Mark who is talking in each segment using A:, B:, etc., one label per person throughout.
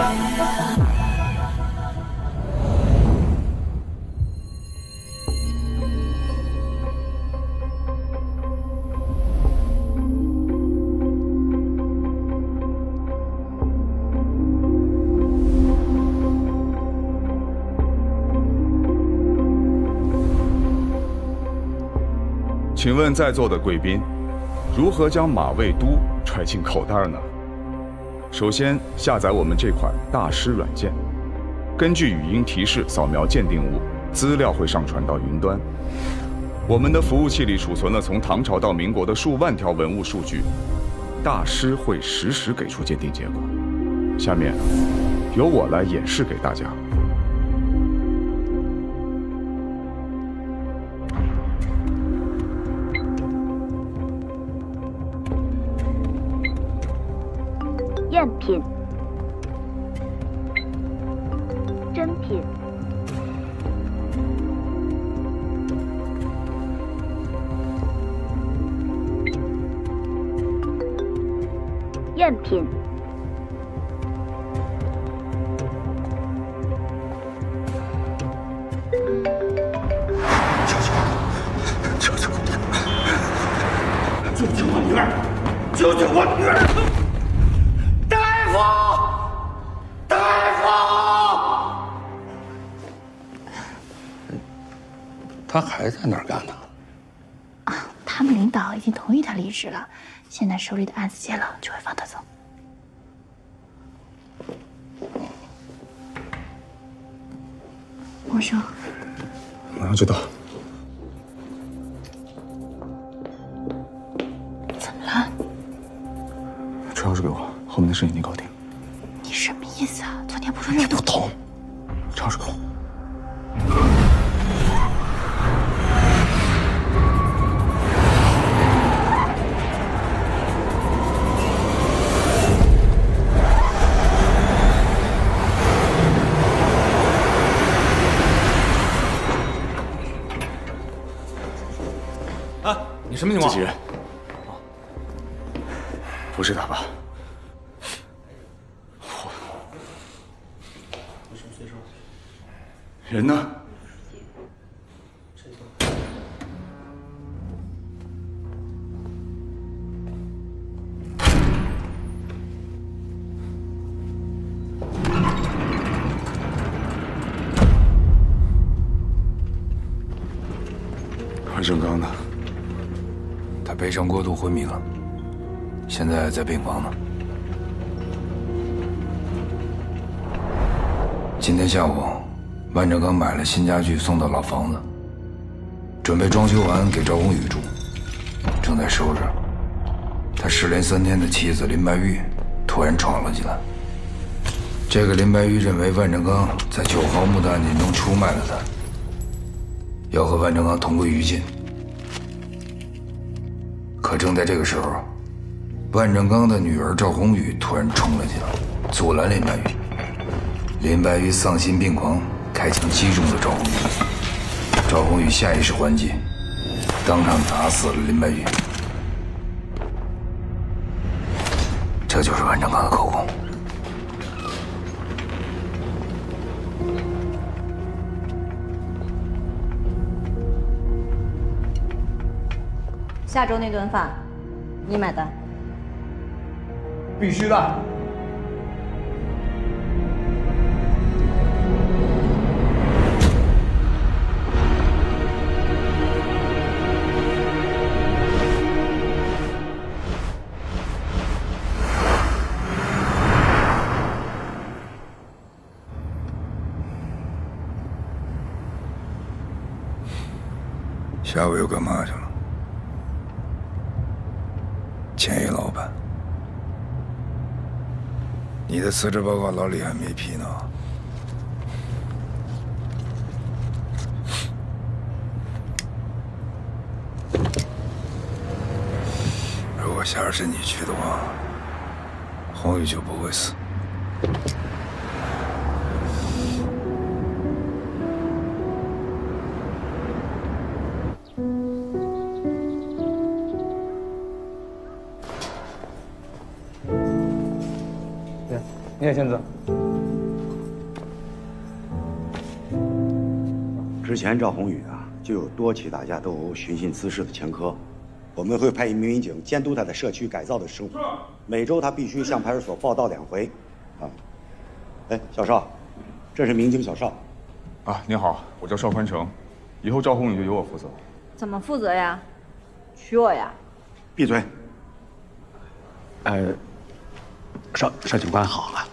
A: 请问在座的贵宾，如何将马未都揣进口袋呢？首先下载我们这款大师软件，根据语音提示扫描鉴定物，资料会上传到云端。我们的服务器里储存了从唐朝到民国的数万条文物数据，大师会实时给出鉴定结果。下面由我来演示给大家。
B: 赝品、真品、赝品、
C: 救救我！救救我女儿！救救我女儿！ 他还在那儿干呢。
D: 啊，他们领导已经同意他离职了，现在手里的案子结了，就会放他走。我说，
A: 马上就到。
D: 怎么了？
A: 车钥匙给我，后面的事情你搞定。
D: 你什么意思啊？昨天不说让
A: 不懂。车钥匙给我。
E: 你什么情况？
A: 机器人，不是他吧？人呢？万正刚呢？
E: 他悲伤过度昏迷了，现在在病房呢。今天下午，万正刚买了新家具送到老房子，准备装修完给赵宏宇住，正在收拾。他失联3天的妻子林白玉突然闯了进来。这个林白玉认为万正刚在9号墓的案件中出卖了他，要和万正刚同归于尽。 可正在这个时候，万正刚的女儿赵宏宇突然冲了进来，阻拦林白玉。林白玉丧心病狂，开枪击中了赵宏宇。赵宏宇下意识还击，当场打死了林白玉。这就是万正刚的口供。
F: 下周那顿饭，你买单。
G: 必须的。
E: 下午又干嘛去了？ 前一老板，你的辞职报告老李还没批呢。如果下次是你去的话，宏宇就不会死。
G: 你也签字。
H: 之前赵宏宇啊，就有多起打架斗殴、寻衅滋事的前科。我们会派一名民警监督他在社区改造的生活，每周他必须向派出所报到2回。啊，哎，小邵，这是民警小邵。
A: 啊，您好，我叫邵宽成，以后赵宏宇就由我负责。
F: 怎么负责呀？娶我呀？
H: 闭嘴。
I: 邵警官好啊，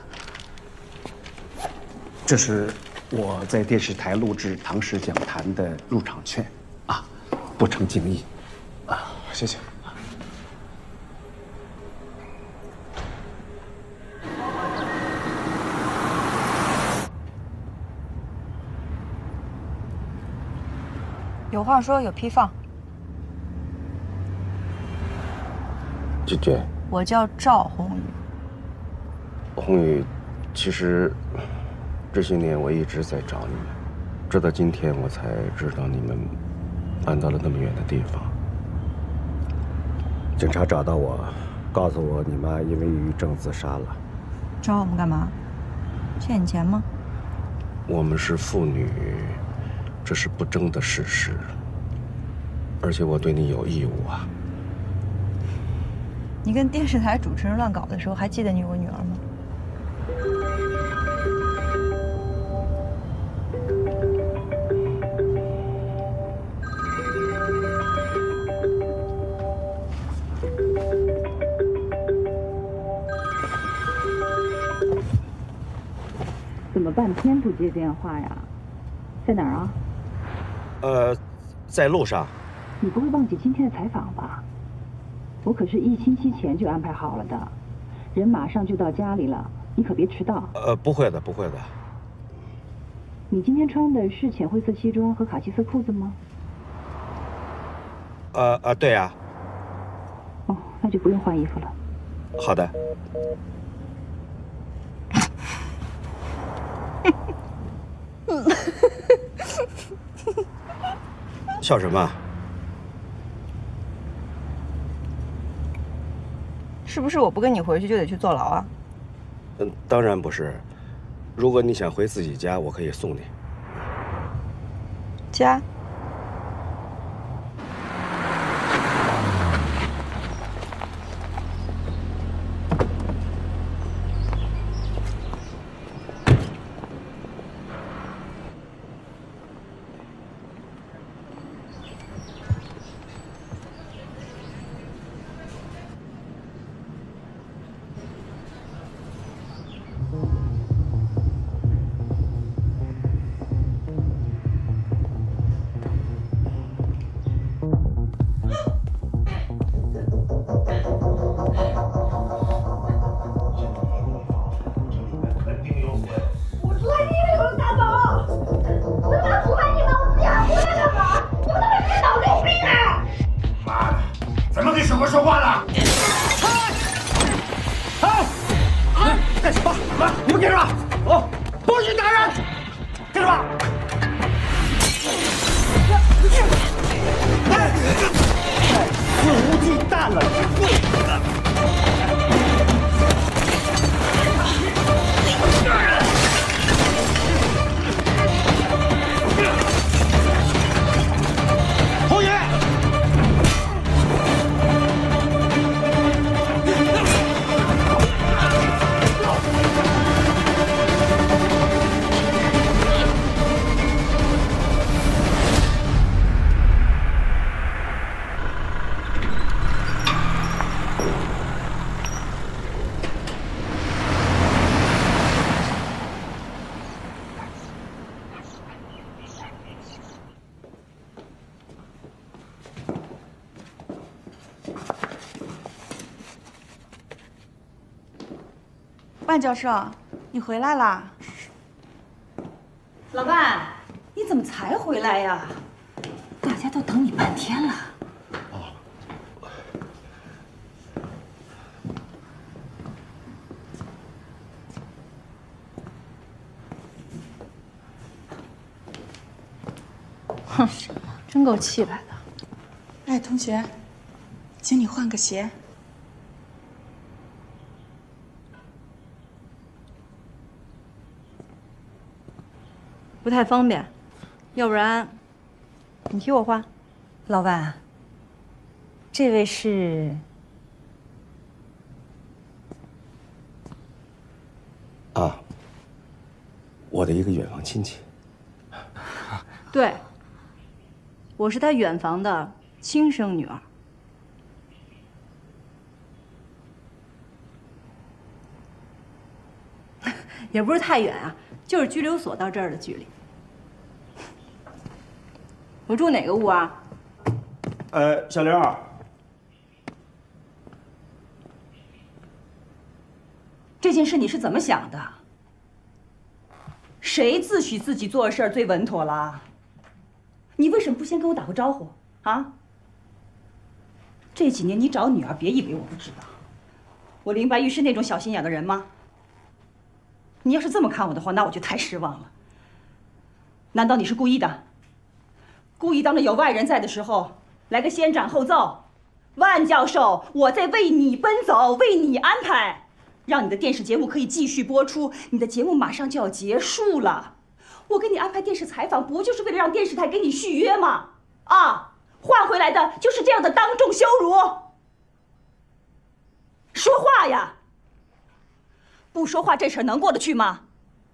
I: 这是我在电视台录制唐氏讲坛的入场券，啊，不成敬意，啊，
A: 谢谢。
J: 有话说，有批放。
K: 姐姐，
J: 我叫赵宏宇。
K: 宏宇，其实这些年我一直在找你们，直到今天我才知道你们搬到了那么远的地方。警察找到我，告诉我你妈因为抑郁症自杀了。
J: 找我们干嘛？欠你钱吗？
K: 我们是父女，这是不争的事实，而且我对你有义务啊。
J: 你跟电视台主持人乱搞的时候，还记得你有个女儿吗？
L: 怎么半天不接电话呀？在哪儿啊？
K: 在路上。
L: 你不会忘记今天的采访吧？我可是1星期前就安排好了的，人马上就到家里了，你可别迟到。
K: 不会的，不会的。
L: 你今天穿的是浅灰色西装和卡其色裤子吗？
K: 对呀。
L: 哦，那就不用换衣服了。
K: 好的。笑什么？
J: 是不是我不跟你回去就得去坐牢啊？
K: 当然不是。如果你想回自己家，我可以送你。
J: 家？范教授，你回来啦！
M: 老伴，你怎么才回来呀？大家都等你半天了。
D: 哼，真够气派的。
J: 哎，同学，请你换个鞋。
F: 不太方便，要不然你替我画。
M: 老万，这位是？
K: 啊，我的一个远房亲戚。
F: 对，我是他远房的亲生女儿。也不是太远啊，就是拘留所到这儿的距离。我住哪个屋啊？
K: 小刘，
M: 这件事你是怎么想的？谁自诩自己做事最稳妥了？你为什么不先跟我打个招呼啊？这几年你找女儿，别以为我不知道，我林白玉是那种小心眼的人吗？你要是这么看我的话，那我就太失望了。难道你是故意的？故意当着有外人在的时候来个先斩后奏？万教授，我在为你奔走，为你安排，让你的电视节目可以继续播出。你的节目马上就要结束了，我给你安排电视采访，不就是为了让电视台给你续约吗？啊，换回来的就是这样的当众羞辱。说话呀！不说话，这事儿能过得去吗？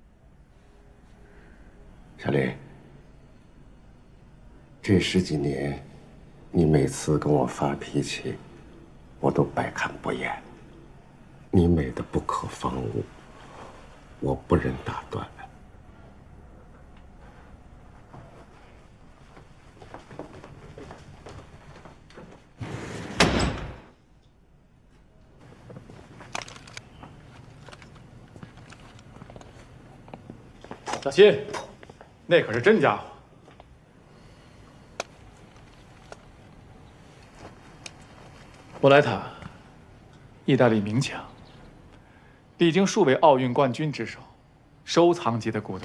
K: 小林，这10几年，你每次跟我发脾气，我都百看不厌。你美的不可方物，我不忍打断。
N: 小新，那可是真家伙。布莱塔，意大利名强，历经数位奥运冠军之手，收藏级的古董。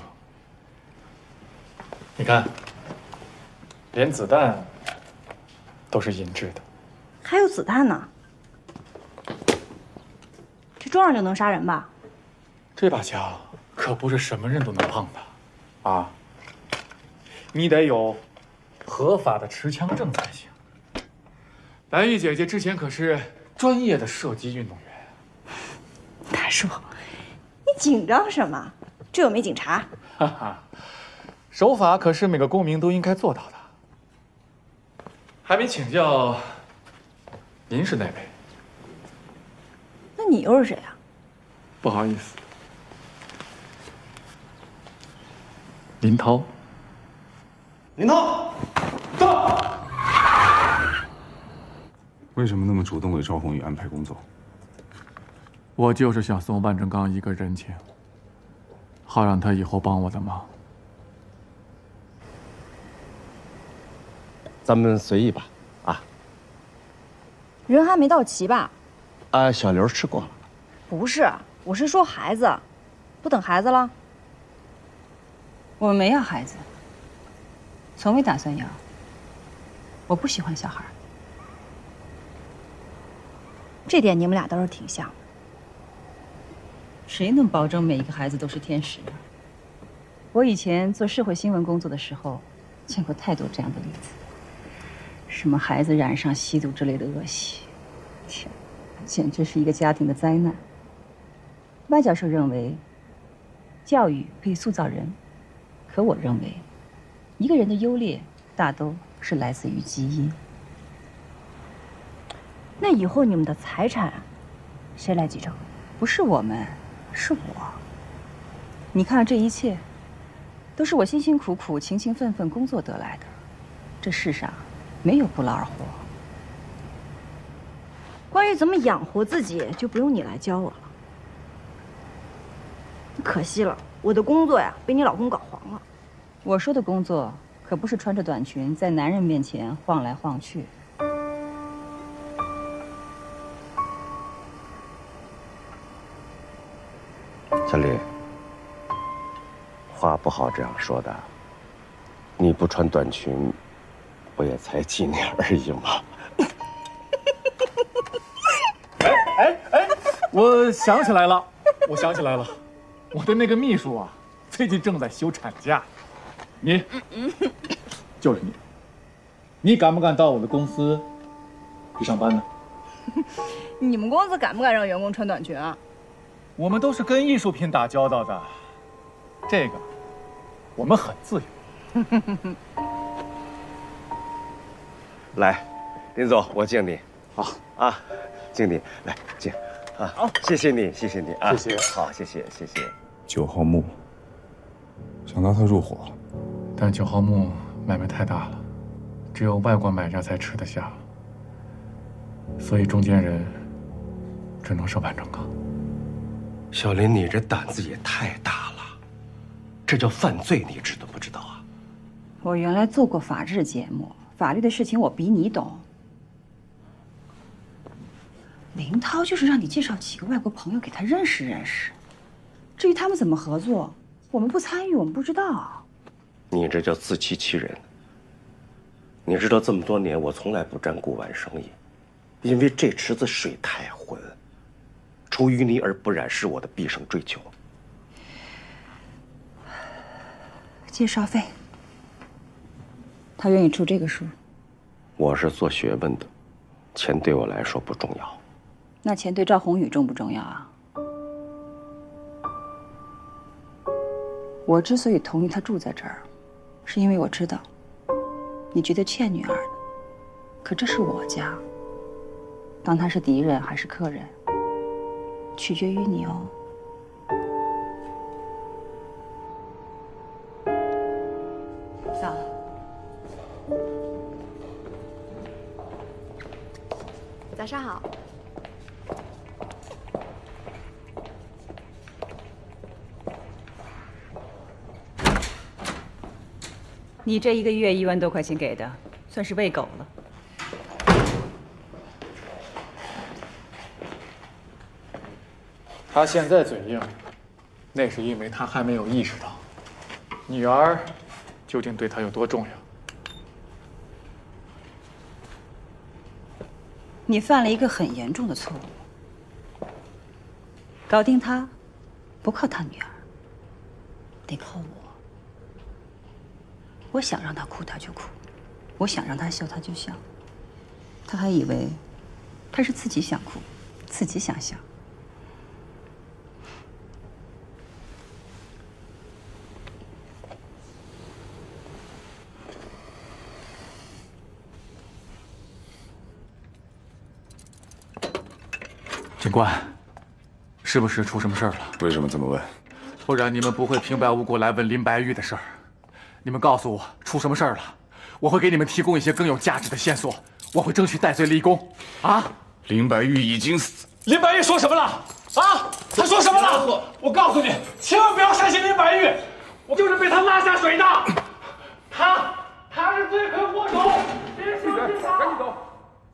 N: 你看，连子弹都是银质的。
F: 还有子弹呢？这装上就能杀人吧？
N: 这把枪可不是什么人都能碰的，啊！你得有合法的持枪证才行。白玉姐姐之前可是专业的射击运动员。
F: 大叔，你紧张什么？这又没警察。
N: 哈哈，守法可是每个公民都应该做到的。还没请教，您是哪位？
F: 那你又是谁啊？
N: 不好意思，林涛。
K: 林涛，到。
A: 为什么那么主动为赵宏宇安排工作？
N: 我就是想送万正刚一个人情，好让他以后帮我的忙。
K: 咱们随意吧，啊。
F: 人还没到齐吧？
K: 啊，小刘吃过了。
F: 不是，我是说孩子，不等孩子了。
M: 我们没要孩子，从未打算要。我不喜欢小孩。
F: 这点你们俩倒是挺像的。
M: 谁能保证每一个孩子都是天使啊？我以前做社会新闻工作的时候，见过太多这样的例子。什么孩子染上吸毒之类的恶习，天，简直是一个家庭的灾难。万教授认为，教育可以塑造人，可我认为，一个人的优劣大都是来自于基因。
F: 那以后你们的财产，谁来继承？
M: 不是我们，是我。你看，这一切，都是我辛辛苦苦、勤勤奋奋工作得来的。这世上，没有不劳而获。
F: 关于怎么养活自己，就不用你来教我了。可惜了，我的工作呀，被你老公搞黄了。
M: 我说的工作，可不是穿着短裙在男人面前晃来晃去。
K: 小李，话不好这样说的。你不穿短裙，不也才几年而已吗？
N: 哎，我想起来了，我的那个秘书啊，最近正在休产假， 你，就是你，你敢不敢到我的公司去上班呢？
F: 你们公司敢不敢让员工穿短裙啊？
N: 我们都是跟艺术品打交道的，这个我们很自由。
K: 来，林总，我敬你。好啊，敬你，来敬。啊，好，谢谢你，谢谢你啊，
N: 谢谢。
K: 好，谢谢，谢谢。
A: 9号木，想拉他入伙，
N: 但9号木买卖太大了，只有外国买家才吃得下，所以中间人只能收万正刚。
K: 小林，你这胆子也太大了，这叫犯罪，你知道不知道啊？
M: 我原来做过法制节目，法律的事情我比你懂。林涛就是让你介绍几个外国朋友给他认识认识，至于他们怎么合作，我们不参与，我们不知道。
K: 你这叫自欺欺人。你知道这么多年我从来不沾古玩生意，因为这池子水太浑，出淤泥而不染是我的毕生追求。
M: 介绍费，他愿意出这个数。
K: 我是做学问的，钱对我来说不重要。
M: 那钱对赵宏宇重不重要啊？我之所以同意他住在这儿，是因为我知道你觉得欠女儿的，可这是我家，当他是敌人还是客人，取决于你哦。走。
O: 早上好。
M: 你这1个月1万多块钱给的，算是喂狗了。
N: 他现在嘴硬，那是因为他还没有意识到女儿究竟对他有多重要。
M: 你犯了一个很严重的错误。搞定他，不靠他女儿，得靠我。我想让他哭他就哭，我想让他笑他就笑。他还以为他是自己想哭，自己想笑。
N: 警官，是不是出什么事儿了？
A: 为什么这么问？
N: 不然你们不会平白无故来问林白玉的事儿。你们告诉我出什么事儿了，我会给你们提供一些更有价值的线索，我会争取戴罪立功。啊！
A: 林白玉已经死。
N: 林白玉说什么了？啊！他说什么了？我告诉你，千万不要相信林白玉，我就是被他拉下水的。他是罪魁祸首，别相信他。赶紧走。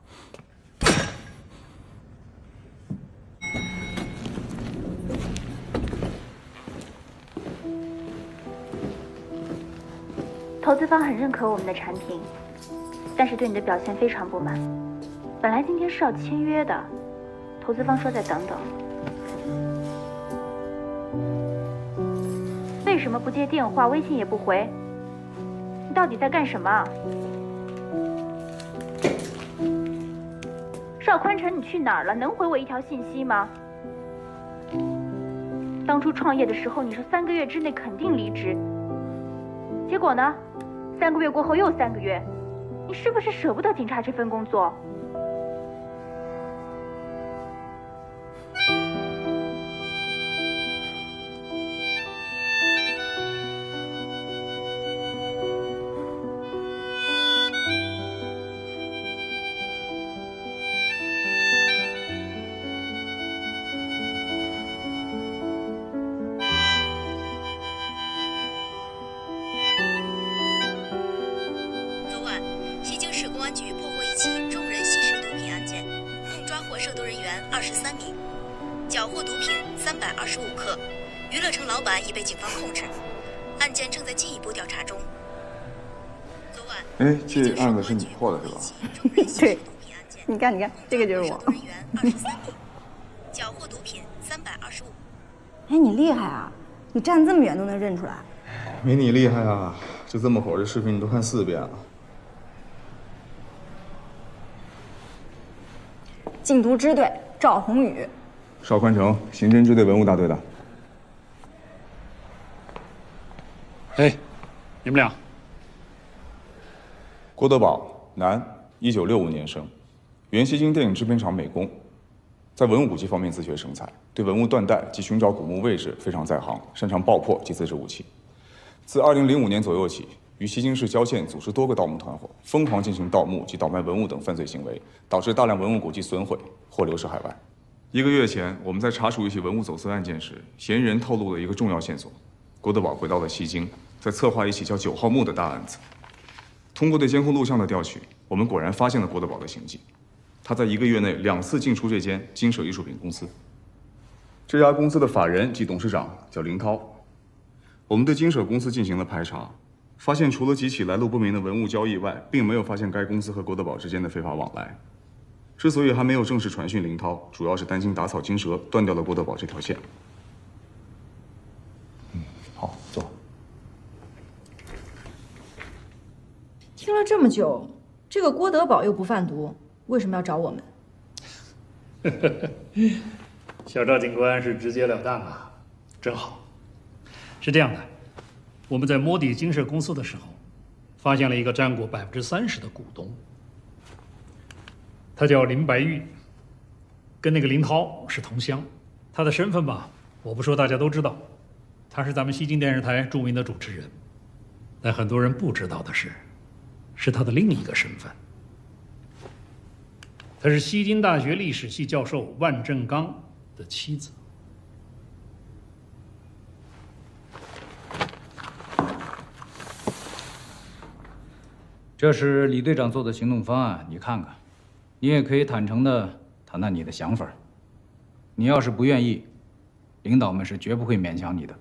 D: 投资方很认可我们的产品，但是对你的表现非常不满。本来今天是要签约的，投资方说再等等。为什么不接电话，微信也不回？你到底在干什么？邵宽成，你去哪儿了？能回我一条信息吗？当初创业的时候，你说3个月之内肯定离职，结果呢？3个月过后又3个月，你是不是舍不得警察这份工作？
P: 23名，缴获毒品325克，娱乐城老板已被警方控制，案件正在进一步调查中。昨晚，
A: 哎，这案子是你破的是吧？
F: 对，你看，这个就是我。
P: 缴获毒品325。
O: 哎，你厉害啊！你站这么远都能认出来。
A: 没你厉害啊！ 就这么会儿，这视频你都看4遍了。
Q: 禁毒支队赵宏宇，
A: 邵宽成，刑侦支队文物大队的。
N: 哎，你们俩。
A: 郭德宝，男，1965年生，原西京电影制片厂美工，在文物古迹方面自学成才，对文物断代及寻找古墓位置非常在行，擅长爆破及自制武器。自2005年左右起，于西京市郊县组织多个盗墓团伙，疯狂进行盗墓及倒卖文物等犯罪行为，导致大量文物古迹损毁或流失海外。1个月前，我们在查处一起文物走私案件时，嫌疑人透露了一个重要线索：郭德宝回到了西京，在策划一起叫9号墓的大案子。通过对监控录像的调取，我们果然发现了郭德宝的行迹。他在1个月内2次进出这间金舍艺术品公司。这家公司的法人及董事长叫林涛。我们对金舍公司进行了排查，发现除了几起来路不明的文物交易外，并没有发现该公司和郭德宝之间的非法往来。之所以还没有正式传讯林涛，主要是担心打草惊蛇，断掉了郭德宝这条线。
G: 好，坐。
F: 听了这么久，这个郭德宝又不贩毒，为什么要找我们？
R: 小赵警官是直截了当啊，真好。是这样的，我们在摸底金舍公司的时候，发现了一个占股30%的股东，他叫林白玉，跟那个林涛是同乡。他的身份吧，我不说大家都知道，他是咱们西京电视台著名的主持人。但很多人不知道的是他的另一个身份。她是西京大学历史系教授万正刚的妻子。
S: 这是李队长做的行动方案，你看看。你也可以坦诚地谈谈你的想法。你要是不愿意，领导们是绝不会勉强你的。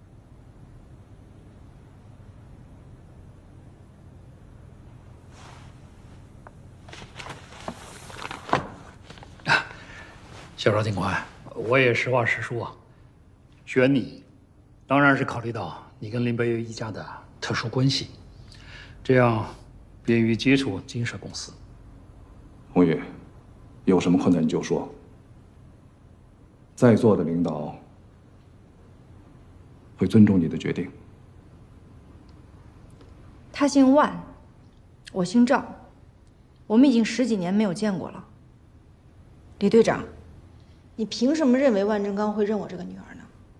R: 小赵警官，我也实话实说啊，选你，当然是考虑到你跟林白玉一家的特殊关系，这样便于接触金舍公司。
G: 宏宇，有什么困难你就说。在座的领导会尊重你的决定。
F: 他姓万，我姓赵，我们已经10几年没有见过了。李队长，你凭什么认为万正刚会认我这个女儿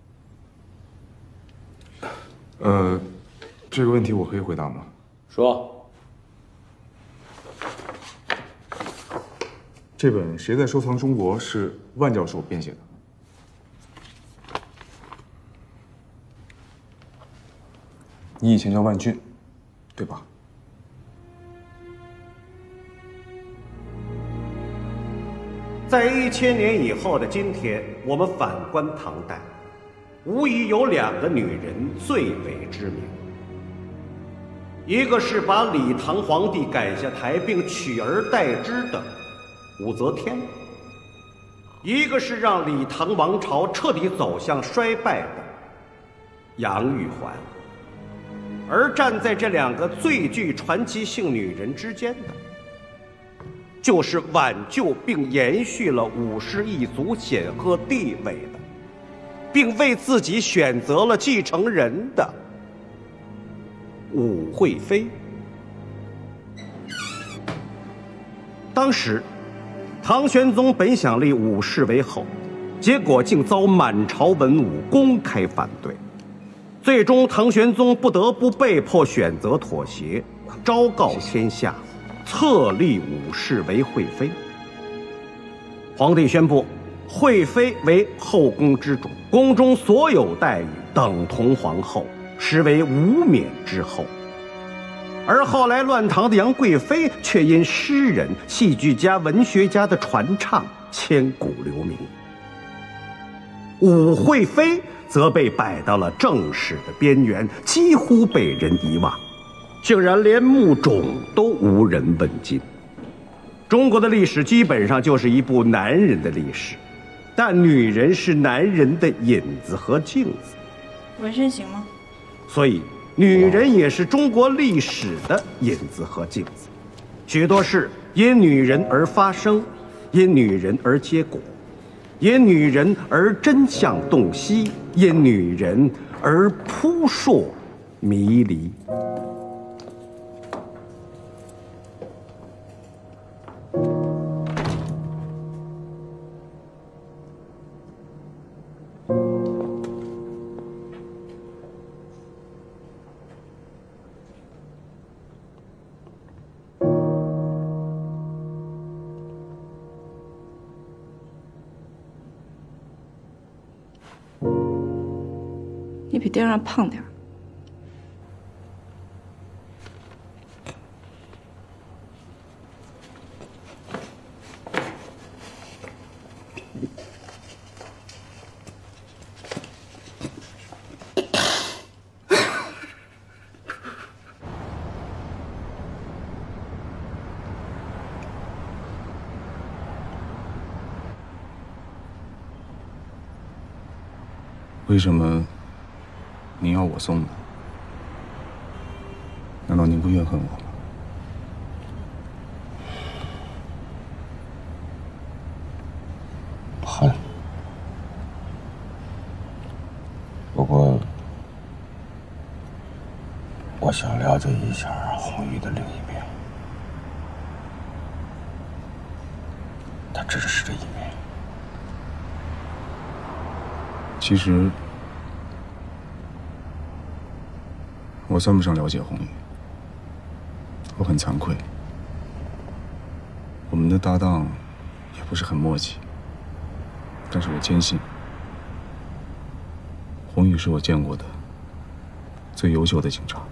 A: 呢？这个问题我可以回答吗？
G: 说。
A: 这本《谁在收藏中国》是万教授编写的。你以前叫万俊，对吧？
K: 在1000年以后的今天，我们反观唐代，无疑有2个女人最为知名。一个是把李唐皇帝赶下台并取而代之的武则天，一个是让李唐王朝彻底走向衰败的杨玉环。而站在这2个最具传奇性女人之间的，就是挽救并延续了武氏一族显赫地位的，并为自己选择了继承人的武惠妃。当时唐玄宗本想立武氏为后，结果竟遭满朝文武公开反对，最终唐玄宗不得不被迫选择妥协，昭告天下，册立武氏为惠妃。皇帝宣布惠妃为后宫之主，宫中所有待遇等同皇后，实为无冕之后。而后来乱唐的杨贵妃却因诗人、戏剧家、文学家的传唱千古留名，武惠妃则被摆到了正史的边缘，几乎被人遗忘，竟然连墓冢都无人问津。中国的历史基本上就是一部男人的历史，但女人是男人的影子和镜子。
J: 纹身行吗？
K: 所以
I: 女人也是中国历史的影子和镜子，许多事因女人而发生，因女人而结果，因女人而真相洞悉，因女人而扑朔迷离。
F: 你比电视上胖点儿。
A: 为什么您要我送呢？难道您不怨恨我吗？
K: 恨。不过，我想了解一下红玉的另一面。他只是这一面。
A: 其实，我算不上了解红玉，我很惭愧。我们的搭档也不是很默契，但是我坚信，红玉是我见过的最优秀的警察。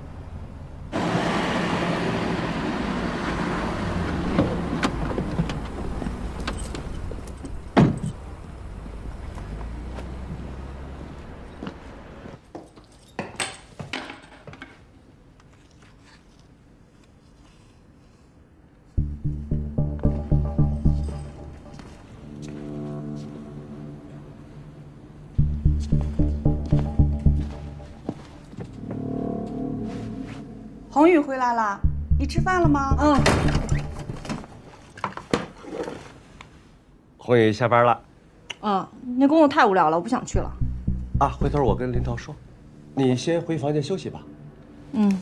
J: 红宇回来了，你吃饭了吗？嗯。
K: 红宇下班了。
F: 那工作太无聊了，我不想去了。
K: 啊，回头我跟林涛说，你先回房间休息吧。
F: 嗯。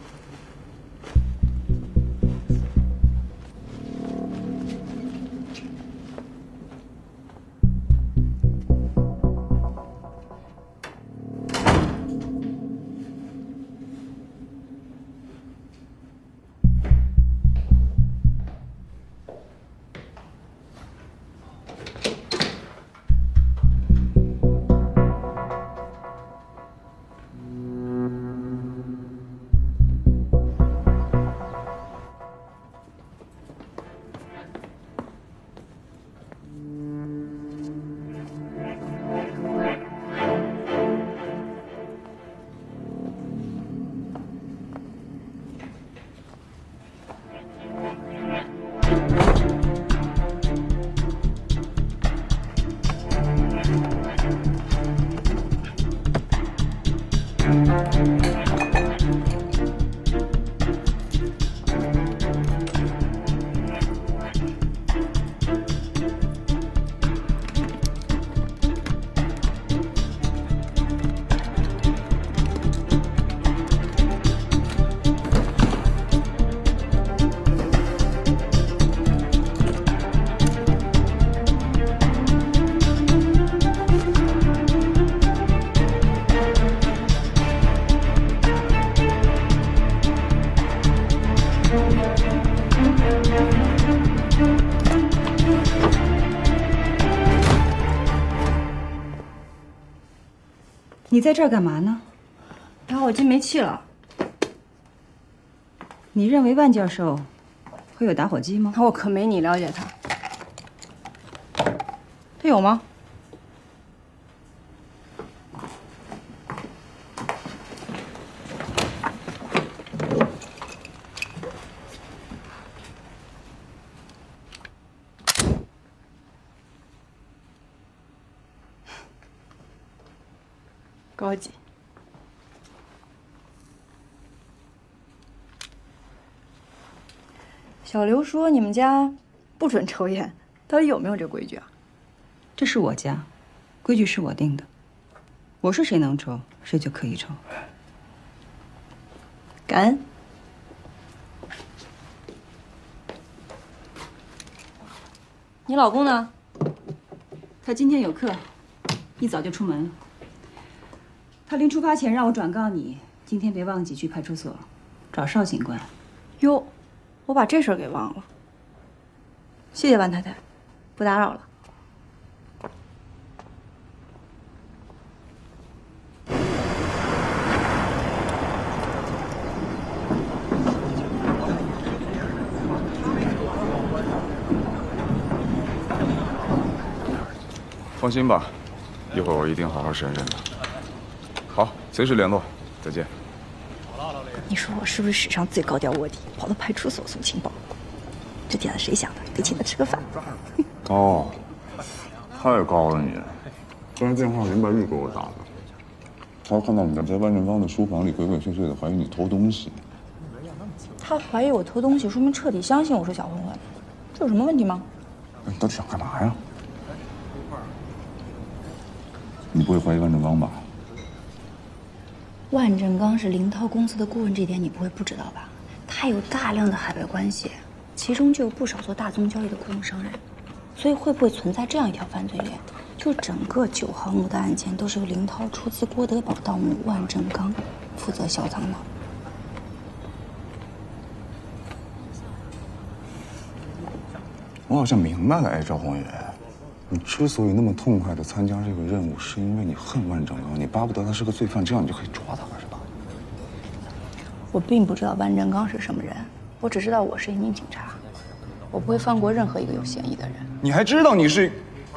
M: 你在这儿干嘛呢？
F: 打火机没气了。
M: 你认为万教授会有打火机吗？
F: 我可没你了解他。他有吗？高级。 小刘说你们家不准抽烟，到底有没有这规矩啊？
M: 这是我家，规矩是我定的。我说谁能抽，谁就可以抽。
F: 感恩。你老公呢？
M: 他今天有课，一早就出门了。他临出发前让我转告你，今天别忘记去派出所找邵警官。
F: 哟，我把这事儿给忘了。谢谢万太太，不打扰了。
A: 放心吧，一会儿我一定好好审审的。好，随时联络，再见。
F: 你说我是不是史上最高调卧底，跑到派出所送情报？这点子谁想的？得请他吃个饭。
A: 高，太高了你！刚才电话林白玉给我打的，他看到你在万正刚的书房里鬼鬼祟祟的，怀疑你偷东西。
F: 他怀疑我偷东西，说明彻底相信我是小混混，这有什么问题吗？
A: 你到底想干嘛呀？你不会怀疑万正刚吧？
F: 万正刚是林涛公司的顾问，这点你不会不知道吧？他有大量的海外关系，其中就有不少做大宗交易的雇佣商人，所以会不会存在这样一条犯罪链？就整个9号墓的案件都是由林涛出资郭德宝盗墓，万正刚负责销赃呢？
A: 我好像明白了，哎，赵宏宇，你之所以那么痛快地参加这个任务，是因为你恨万正刚，你巴不得他是个罪犯，这样你就可以抓他了，是吧？
F: 我并不知道万正刚是什么人，我只知道我是一名警察，我不会放过任何一个有嫌疑的人。
A: 你还知道你是？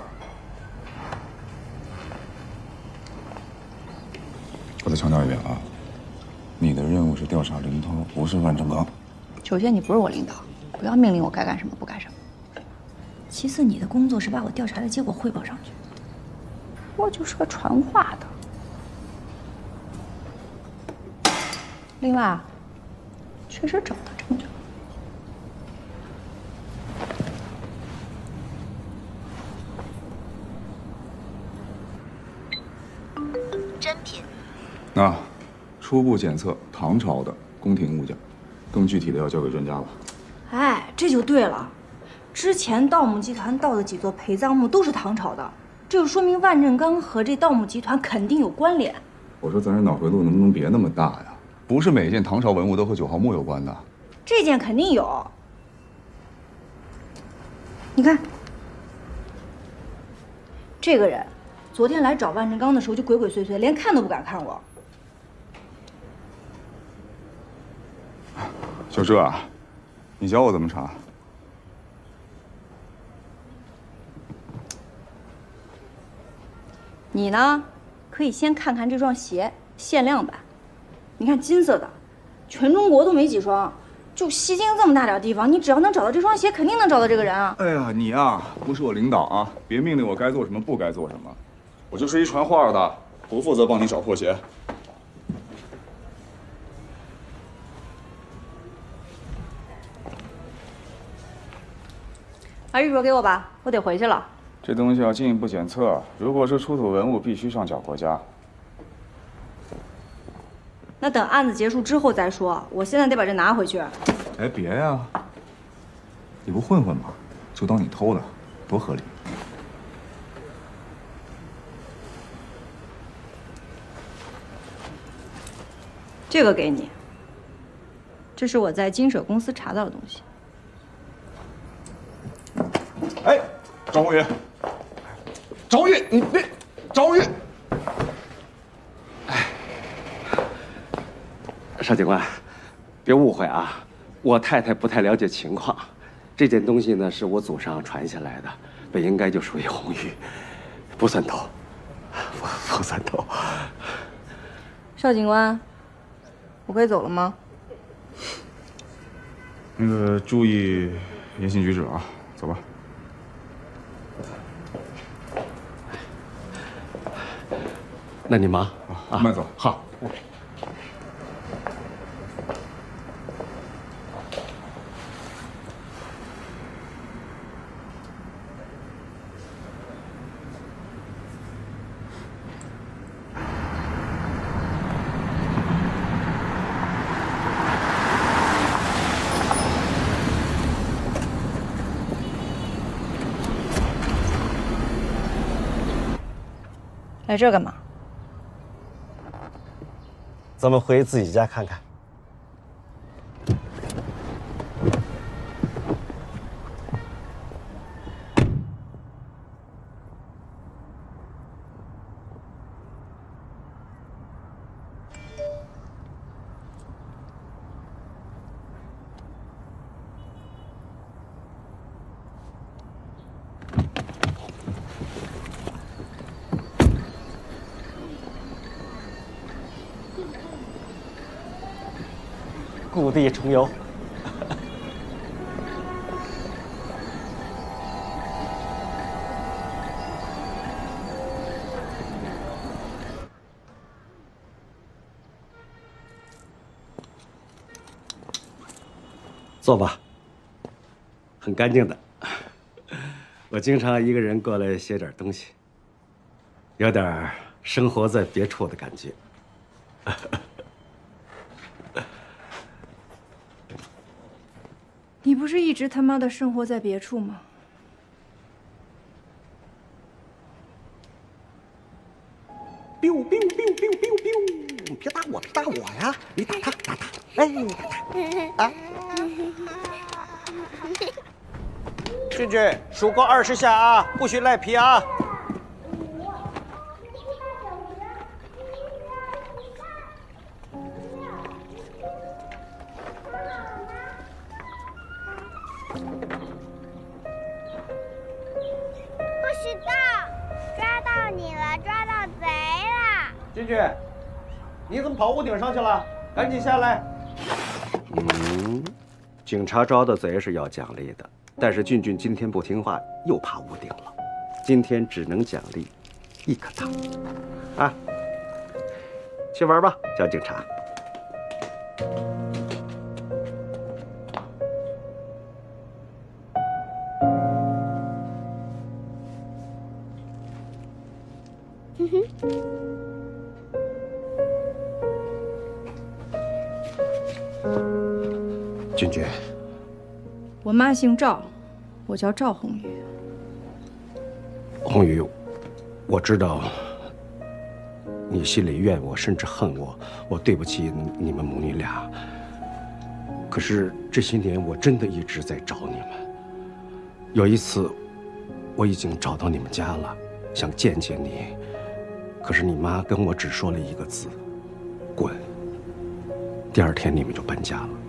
A: 我再强调一遍啊，你的任务是调查林涛，不是万正刚。
F: 首先，你不是我领导，不要命令我该干什么不干什么。其次，你的工作是把我调查的结果汇报上去，我就是个传话的。另外，确实找到证据了。
P: 真品。
A: 那初步检测唐朝的宫廷物件，更具体的要交给专家了。
F: 哎，这就对了。之前盗墓集团盗的几座陪葬墓都是唐朝的，这就说明万正刚和这盗墓集团肯定有关联。
A: 我说咱这脑回路能不能别那么大呀？不是每一件唐朝文物都和9号墓有关的。
F: 这件肯定有。你看，这个人昨天来找万正刚的时候就鬼鬼祟祟，连看都不敢看我。
A: 就这啊？你教我怎么查？
F: 你呢，可以先看看这双鞋，限量版。你看金色的，全中国都没几双。就西京这么大点地方，你只要能找到这双鞋，肯定能找到这个人啊！
A: 哎呀，你啊，不是我领导啊，别命令我该做什么不该做什么。我就是一传话的，不负责帮你找破鞋。
F: 把玉镯给我吧，我得回去了。
A: 这东西要进一步检测，如果是出土文物，必须上缴国家。
F: 那等案子结束之后再说，我现在得把这拿回去。
A: 哎，别呀！你不混混吗？就当你偷的，多合理。
F: 这个给你，这是我在金舍公司查到的东西。
A: 哎，张宏宇，张宏宇，你别，张宏宇。
K: 邵警官，别误会啊，我太太不太了解情况。这件东西呢，是我祖上传下来的，本应该就属于红玉，不算偷，不算偷。
F: 邵警官，我可以走了吗？
A: 那个注意言行举止啊，走吧。
K: 那你忙
A: 啊，慢走。
K: 好。
Q: 来这干嘛？
T: 咱们回自己家看看。故地重游。坐吧，很干净的。我经常一个人过来写点东西，有点生活在别处的感觉。
Q: 你不是一直他妈的生活在别处吗？
T: 别打我，别打我呀！你打他，打他，哎，打他，啊！俊俊，数过20下啊，不许赖皮啊！
U: 不许动！抓到你了，抓到贼了！
T: 俊俊，你怎么跑屋顶上去了？赶紧下来！警察抓到贼是要奖励的，但是俊俊今天不听话，又爬屋顶了。今天只能奖励1颗糖，啊！去玩吧，小警察。俊俊，
Q: 我妈姓赵，我叫赵红宇。
T: 红宇，我知道你心里怨我，甚至恨我，我对不起你们母女俩。可是这些年我真的一直在找你们。有一次，我已经找到你们家了，想见见你，可是你妈跟我只说了1个字：滚。第2天你们就搬家了。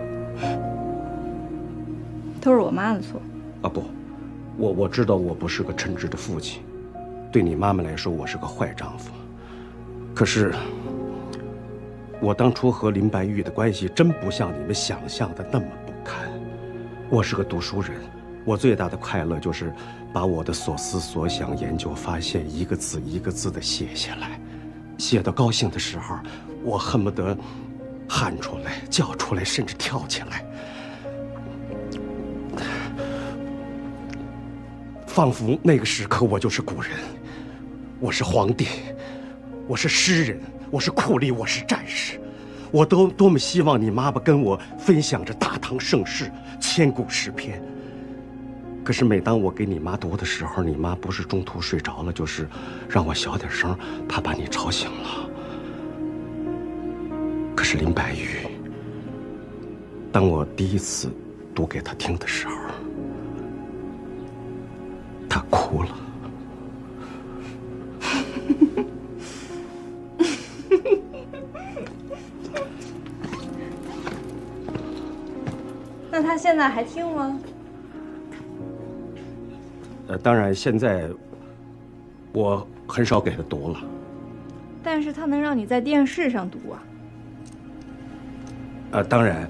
Q: 都是我妈的错。
T: 啊不，我知道我不是个称职的父亲，对你妈妈来说我是个坏丈夫。可是我当初和林白玉的关系真不像你们想象的那么不堪。我是个读书人，我最大的快乐就是把我的所思所想、研究发现1个字1个字的写下来。写到高兴的时候，我恨不得喊出来、叫出来，甚至跳起来。仿佛那个时刻我就是古人，我是皇帝，我是诗人，我是酷吏，我是战士，我都多么希望你妈妈跟我分享着大唐盛世、千古诗篇。可是每当我给你妈读的时候，你妈不是中途睡着了，就是让我小点声，怕把你吵醒了。可是林白玉，当我第1次读给她听的时候，她哭了。
Q: 那她现在还听吗？
T: 当然，现在我很少给她读了。
Q: 但是她能让你在电视上读啊？
T: 当然，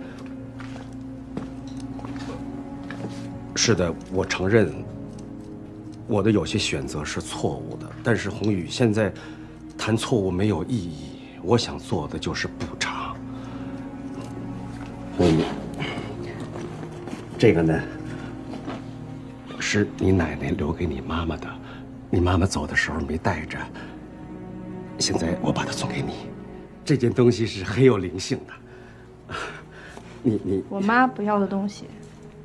T: 是的，我承认我的有些选择是错误的。但是红宇，现在谈错误没有意义，我想做的就是补偿。红宇，这个呢，是你奶奶留给你妈妈的，你妈妈走的时候没带着，现在我把它送给你。这件东西是很有灵性的。你
Q: 我妈不要的东西，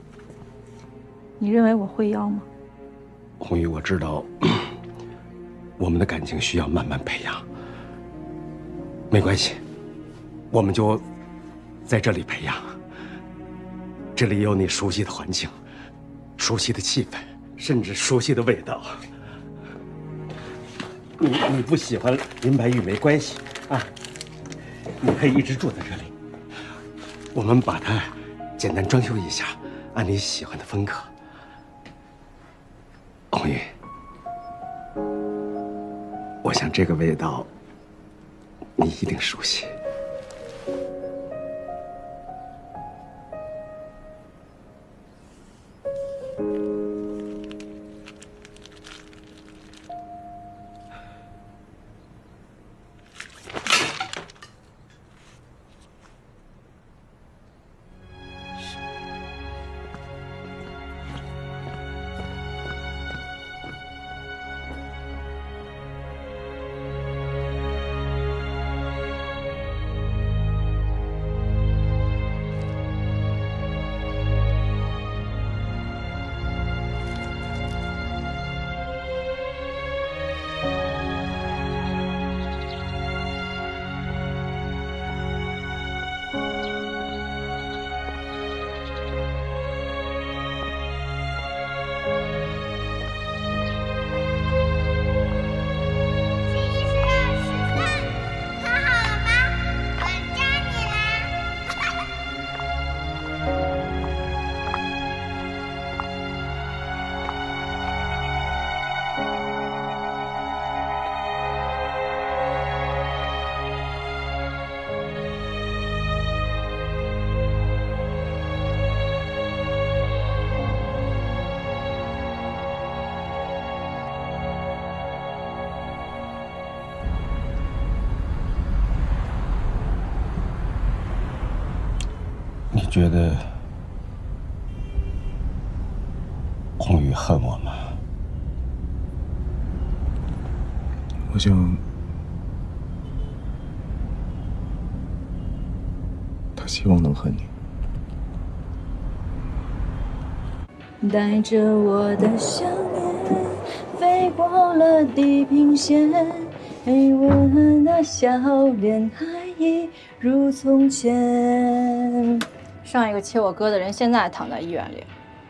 Q: 你认为我会要吗？
T: 红宇，我知道我们的感情需要慢慢培养。没关系，我们就在这里培养。这里有你熟悉的环境，熟悉的气氛，甚至熟悉的味道。你不喜欢林白玉没关系啊，你可以一直住在这里。我们把它简单装修一下，按你喜欢的风格。红玉，我想这个味道你一定熟悉。你觉得红玉恨我吗？
A: 我想，他希望能恨你。
F: 带着我的想念，飞过了地平线，黑温的笑脸还一如从前。
Q: 上一个切我哥的人现在躺在医院里。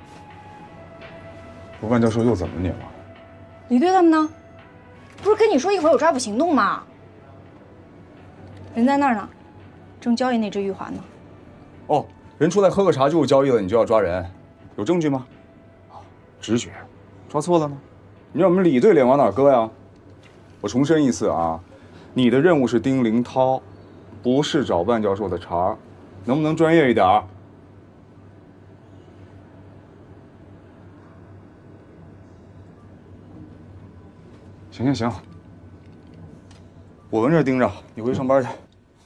A: 万教授又怎么你了？
Q: 李队他们呢？不是跟你说一会儿有抓捕行动吗？人在那儿呢，正交易那只玉环呢。
A: 哦，人出来喝个茶就有交易了，你就要抓人，有证据吗？直觉，抓错了吗？你让我们李队脸往哪搁呀？我重申一次啊，你的任务是盯林涛，不是找万教授的茬，能不能专业一点？行行行，我跟这儿盯着，你回去上班去。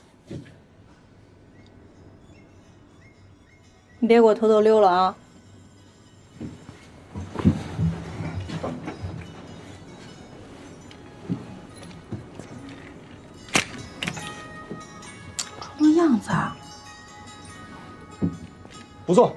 Q: 你别给我偷偷溜了啊！装个样子啊！
A: 不错。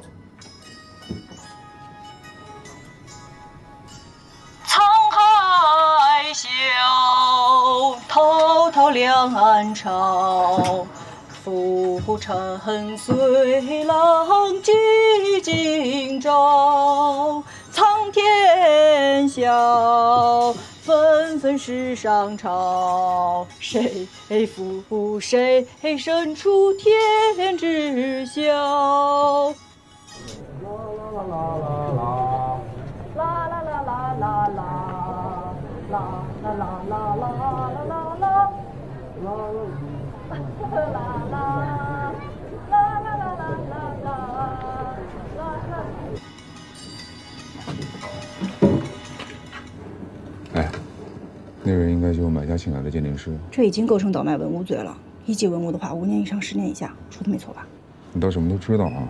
M: 滔滔两岸潮，浮沉随浪几今朝。苍天笑，纷纷世上潮。谁负谁，身处天知晓。啦啦啦啦啦，啦啦啦啦啦啦。啦啦啦啦啦啦啦啦，啦
A: 哎，那人应该就是买家请来的鉴定师。
F: 这已经构成倒卖文物罪了。1级文物的话，5年以上10年以下，说的没错吧？
A: 你倒什么都知道啊。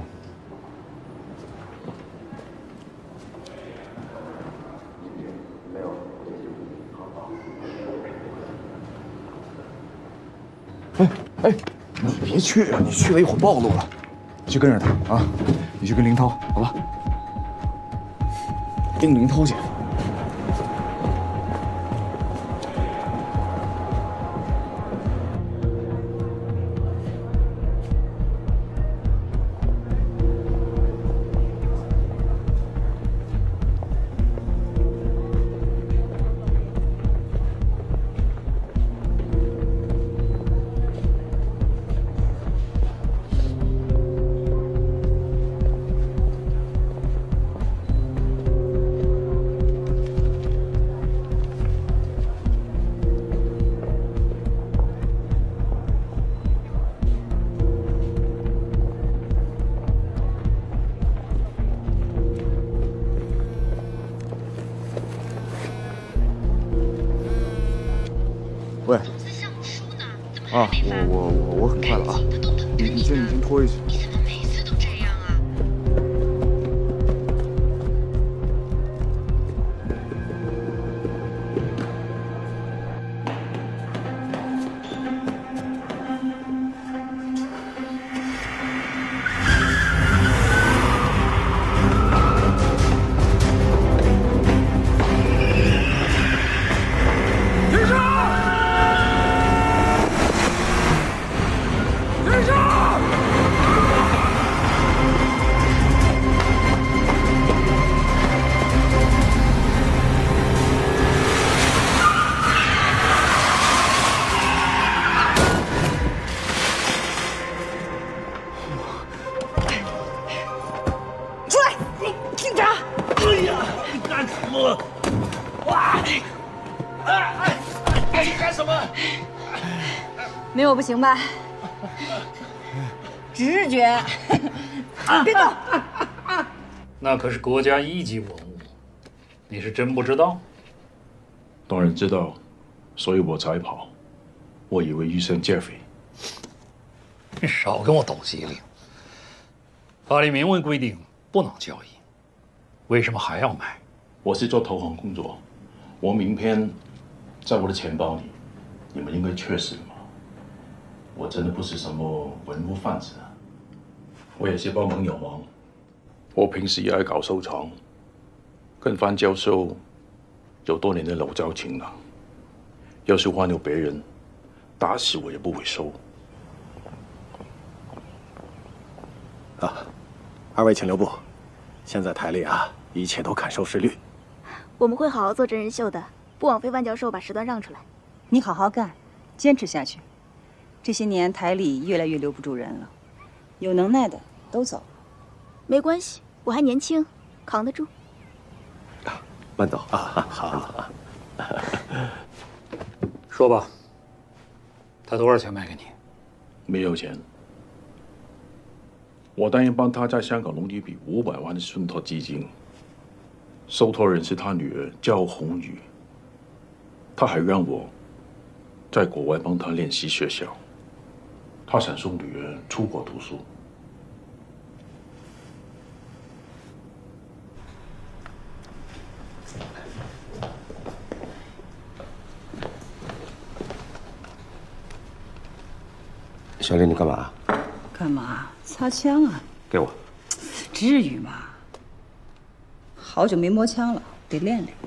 A: 哎，你别去啊！你去了一会儿暴露了。你去跟着他啊！你去跟林涛，好吧？盯林涛去。 喂。啊，我很快了啊，你先拖一下。
Q: 没有不行吧？直觉，别动！
R: 那可是国家一级文物，你是真不知道？
G: 当然知道，所以我才跑。我以为遇上劫匪。
R: 你少跟我抖机灵！法律明文规定不能交易，为什么还要买？
G: 我是做投行工作，我名片在我的钱包里，你们应该确实吗？我真的不是什么文物贩子，我也是帮忙有忙。我平时也爱搞收藏，跟范教授有多年的老交情了。要是换了别人，打死我也不会收。
T: 啊，二位请留步。现在台里啊，一切都看收视率。
P: 我们会好好做真人秀的，不枉费万教授把时段让出来。
M: 你好好干，坚持下去。这些年台里越来越留不住人了，有能耐的都走。
P: 没关系，我还年轻，扛得住。
T: 慢走啊！好。
R: 说吧，他多少钱卖给你？
G: 没有钱。我答应帮他在香港弄一笔500万的信托基金，受托人是他女儿焦红宇，他还让我在国外帮他练习学校，他想送女儿出国读书。
T: 小丽，你干嘛？
M: 干嘛？擦枪啊！
T: 给我。
M: 至于吗？好久没摸枪了，得练练。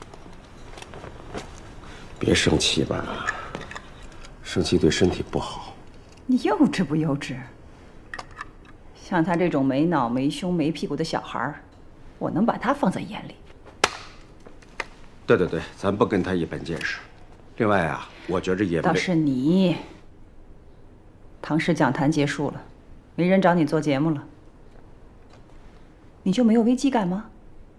T: 别生气吧，生气对身体不好。
M: 你幼稚不幼稚？像他这种没脑没胸没屁股的小孩儿，我能把他放在眼里。
T: 对，咱不跟他一般见识。另外啊，我觉着也
M: 倒是你。唐诗讲坛结束了，没人找你做节目了，你就没有危机感吗？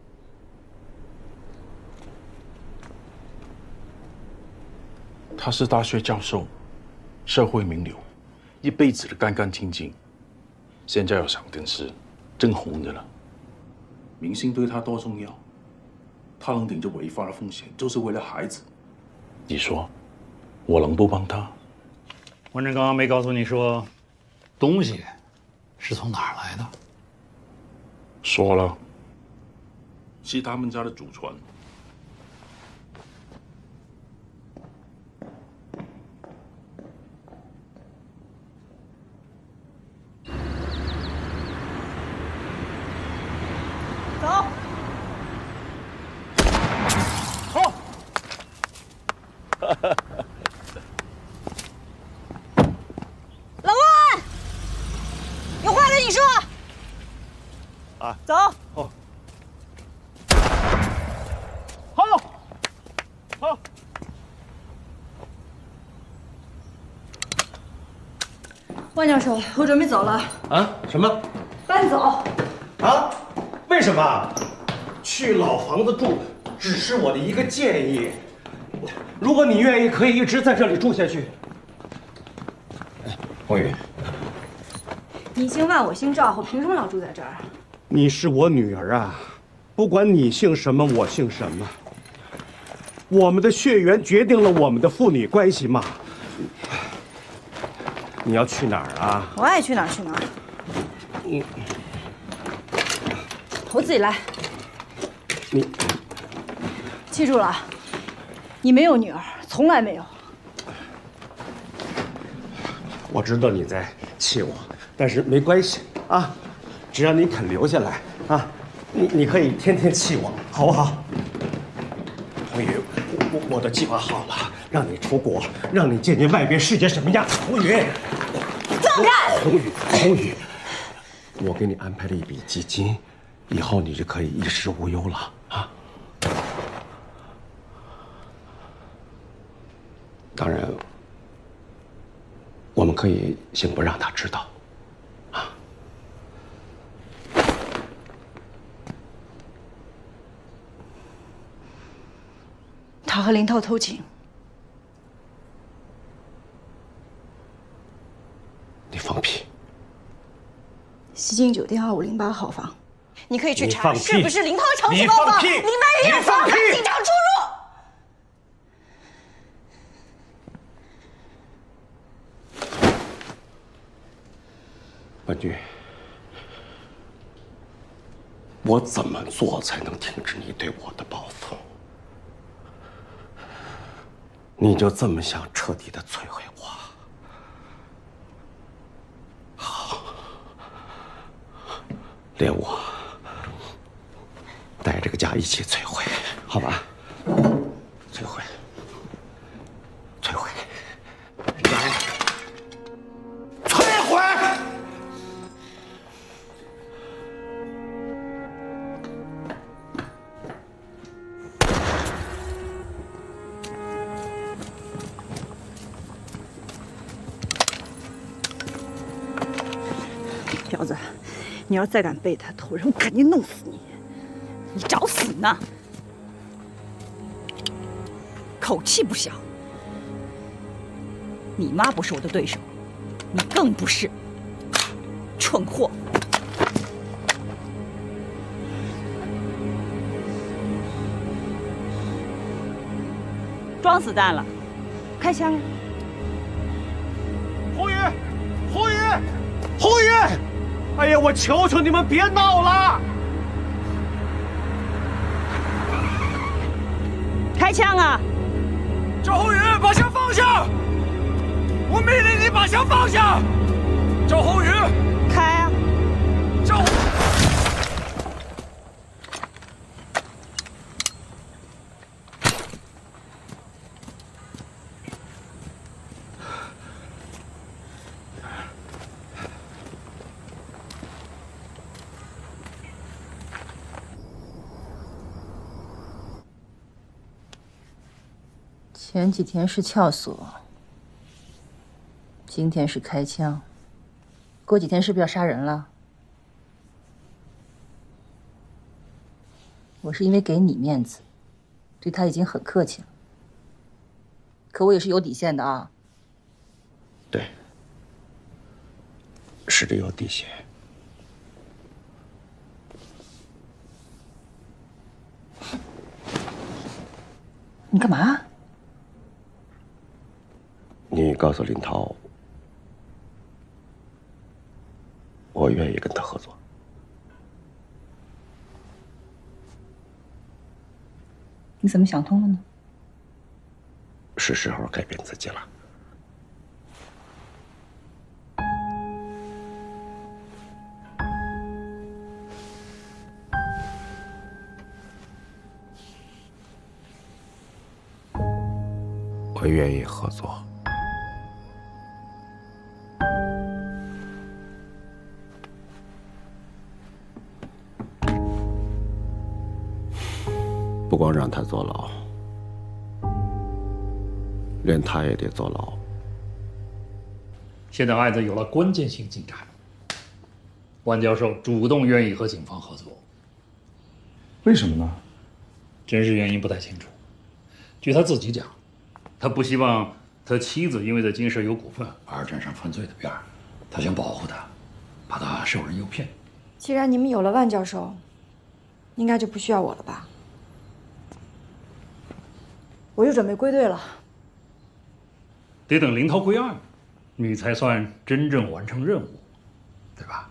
G: 他是大学教授，社会名流，一辈子的干干净净。现在要上电视，真红的了。明星对他多重要？他能顶着违法的风险，就是为了孩子。你说，我能不帮他？
R: 文正刚刚没告诉你说，东西是从哪儿来的？
G: 说了，是他们家的祖传。
M: 走。
R: 好。
Q: 老万，有话跟你说。
T: 啊，
M: 走。
T: 哦。
R: 好。
J: 万教授，我准备走了。
I: 啊？什么？
J: 搬走。
I: 啊？为什么？去老房子住只是我的一个建议。如果你愿意，可以一直在这里住下去。
T: 红宇，
J: 你姓万，我姓赵，我凭什么老住在这儿？
I: 你是我女儿啊，不管你姓什么，我姓什么。 我们的血缘决定了我们的父女关系嘛。你要去哪儿啊？
J: 我爱去哪儿去哪儿。我自己来。
I: 你
J: 记住了，你没有女儿，从来没有。
I: 我知道你在气我，但是没关系啊，只要你肯留下来啊，你可以天天气我，好不好？红宇，我的计划好了，让你出国，让你见见外边世界什么样。红宇，
J: 放开！
I: 红宇，我给你安排了一笔基金，以后你就可以衣食无忧了啊。当然，我们可以先不让他知道，啊。
J: 他和林涛偷情，
I: 你放屁！
J: 西京酒店2508号房，你可以去查是不是林涛长期包房。林白玉也放开，警察出入。
I: 婉君，我怎么做才能停止你对我的报复？你就这么想彻底的摧毁我？好，连我带这个家一起摧毁，好吧？摧毁，摧毁，来，摧毁！
J: 婊子，你要再敢背他头人，我肯定弄死你！你找死呢！口气不小。你妈不是我的对手，你更不是。蠢货！装死弹了，开枪啊！
I: 红宇，红宇，红宇！哎呀，我求求你们别闹了！
J: 开枪啊！
C: 赵宏宇，把枪放下！我命令你把枪放下！赵宏宇，
J: 开啊！
C: 赵。
B: 前几天是撬锁，今天是开枪，过几天是不是要杀人了？我是因为给你面子，对他已经很客气了，可我也是有底线的啊。
I: 对，是有底线。
B: 你干嘛？
I: 你告诉林涛，我愿意跟他合作。
B: 你怎么想通了呢？
I: 是时候改变自己了。我愿意合作。不光让他坐牢，连他也得坐牢。
R: 现在案子有了关键性进展，万教授主动愿意和警方合作。
A: 为什么呢？
R: 真实原因不太清楚。据他自己讲，他不希望他妻子因为在金氏有股份而沾上犯罪的边儿，他想保护她，怕她受人诱骗。
F: 既然你们有了万教授，应该就不需要我了吧？
Q: 我就准备归队了。
R: 得等林涛归案，你才算真正完成任务，对吧？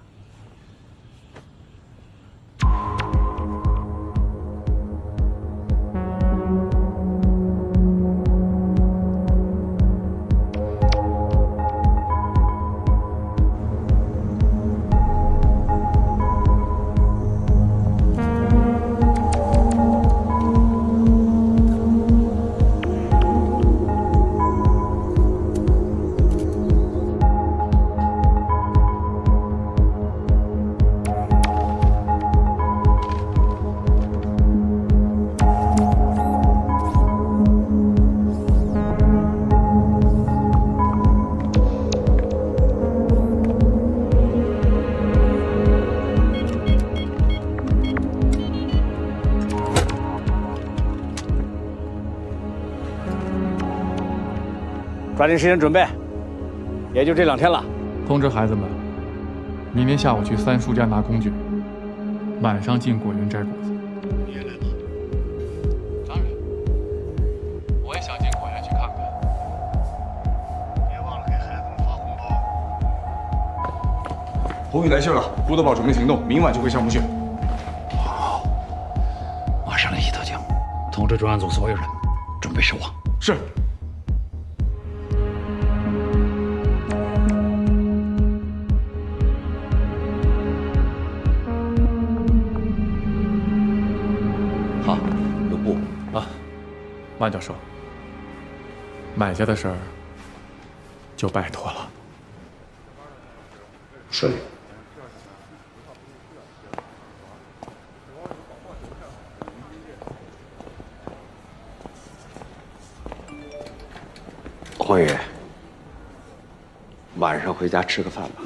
E: 抓紧时间准备，也就这2天了。
N: 通知孩子们，明天下午去三叔家拿工具，晚上进果园摘果子。
E: 你也来吧？
N: 当然，我也想进果园去看看。
E: 别忘了给孩子们发红包。
A: 红雨来信了，郭德宝准备行动，明晚就会上墓去。
R: 好，马上联系特警，通知专案组所有人，准备收网。
A: 是。
N: 万教授，买家的事儿就拜托了。
K: 顺利。黄宇，晚上回家吃个饭吧。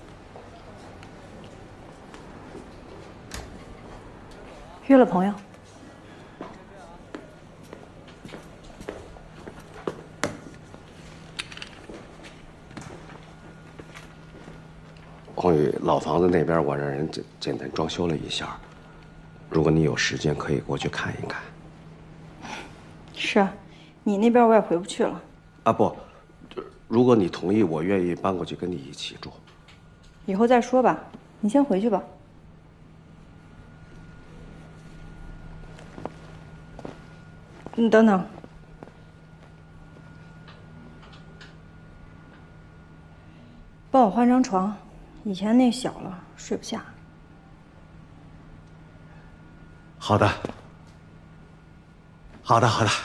Q: 约了朋友。
K: 黄宇，老房子那边我让人简单装修了一下，如果你有时间，可以过去看一看。
Q: 是啊，你那边我也回不去了。
K: 啊不，如果你同意，我愿意搬过去跟你一起住。
Q: 以后再说吧，你先回去吧。你等等，帮我换张床。以前那小了，睡不下。
K: 好的，好的，好的。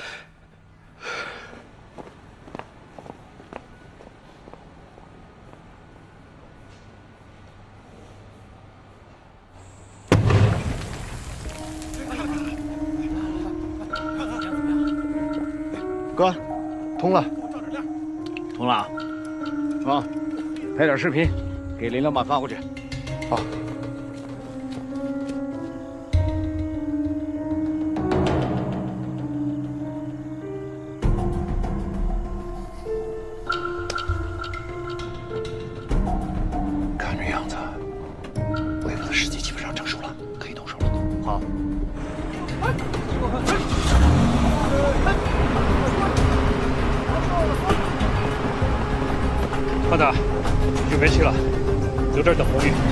E: 哥，通了，通了啊！啊，拍点视频。给林老板发过去。
A: 好。
R: 看这样子，维护的时机基本上成熟了，可以动手了。
E: 好。
R: 胖子，你就别去了。留这儿等红雨。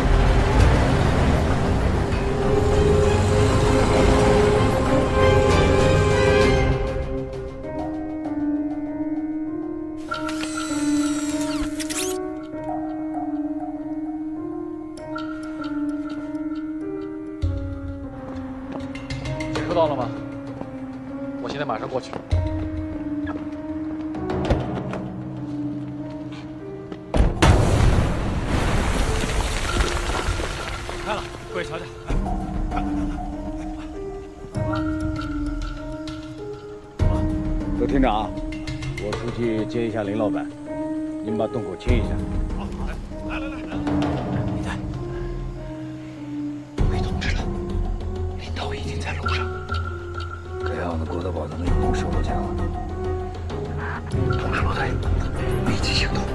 N: 收到了吗？我现在马上过去。
E: 看了，过去瞧瞧。刘厅长，我出去接一下林老板，您把洞口清一下。好，来。
R: 你在。被通知了，林涛已经在路上。这样子，郭德宝能有空收到钱了。通知部队，立即行动。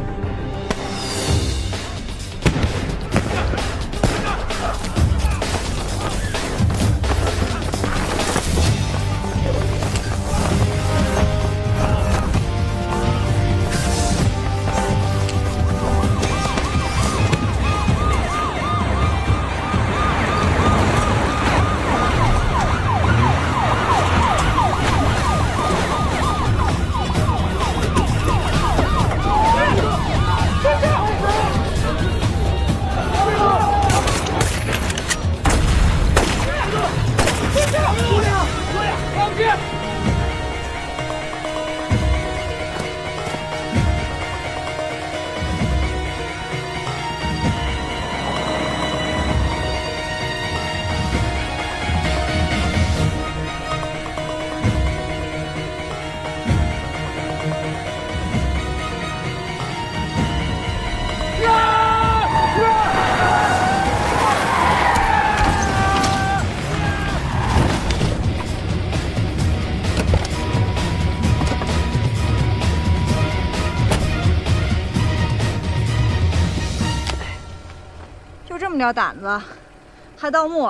Q: 点胆子，还盗墓。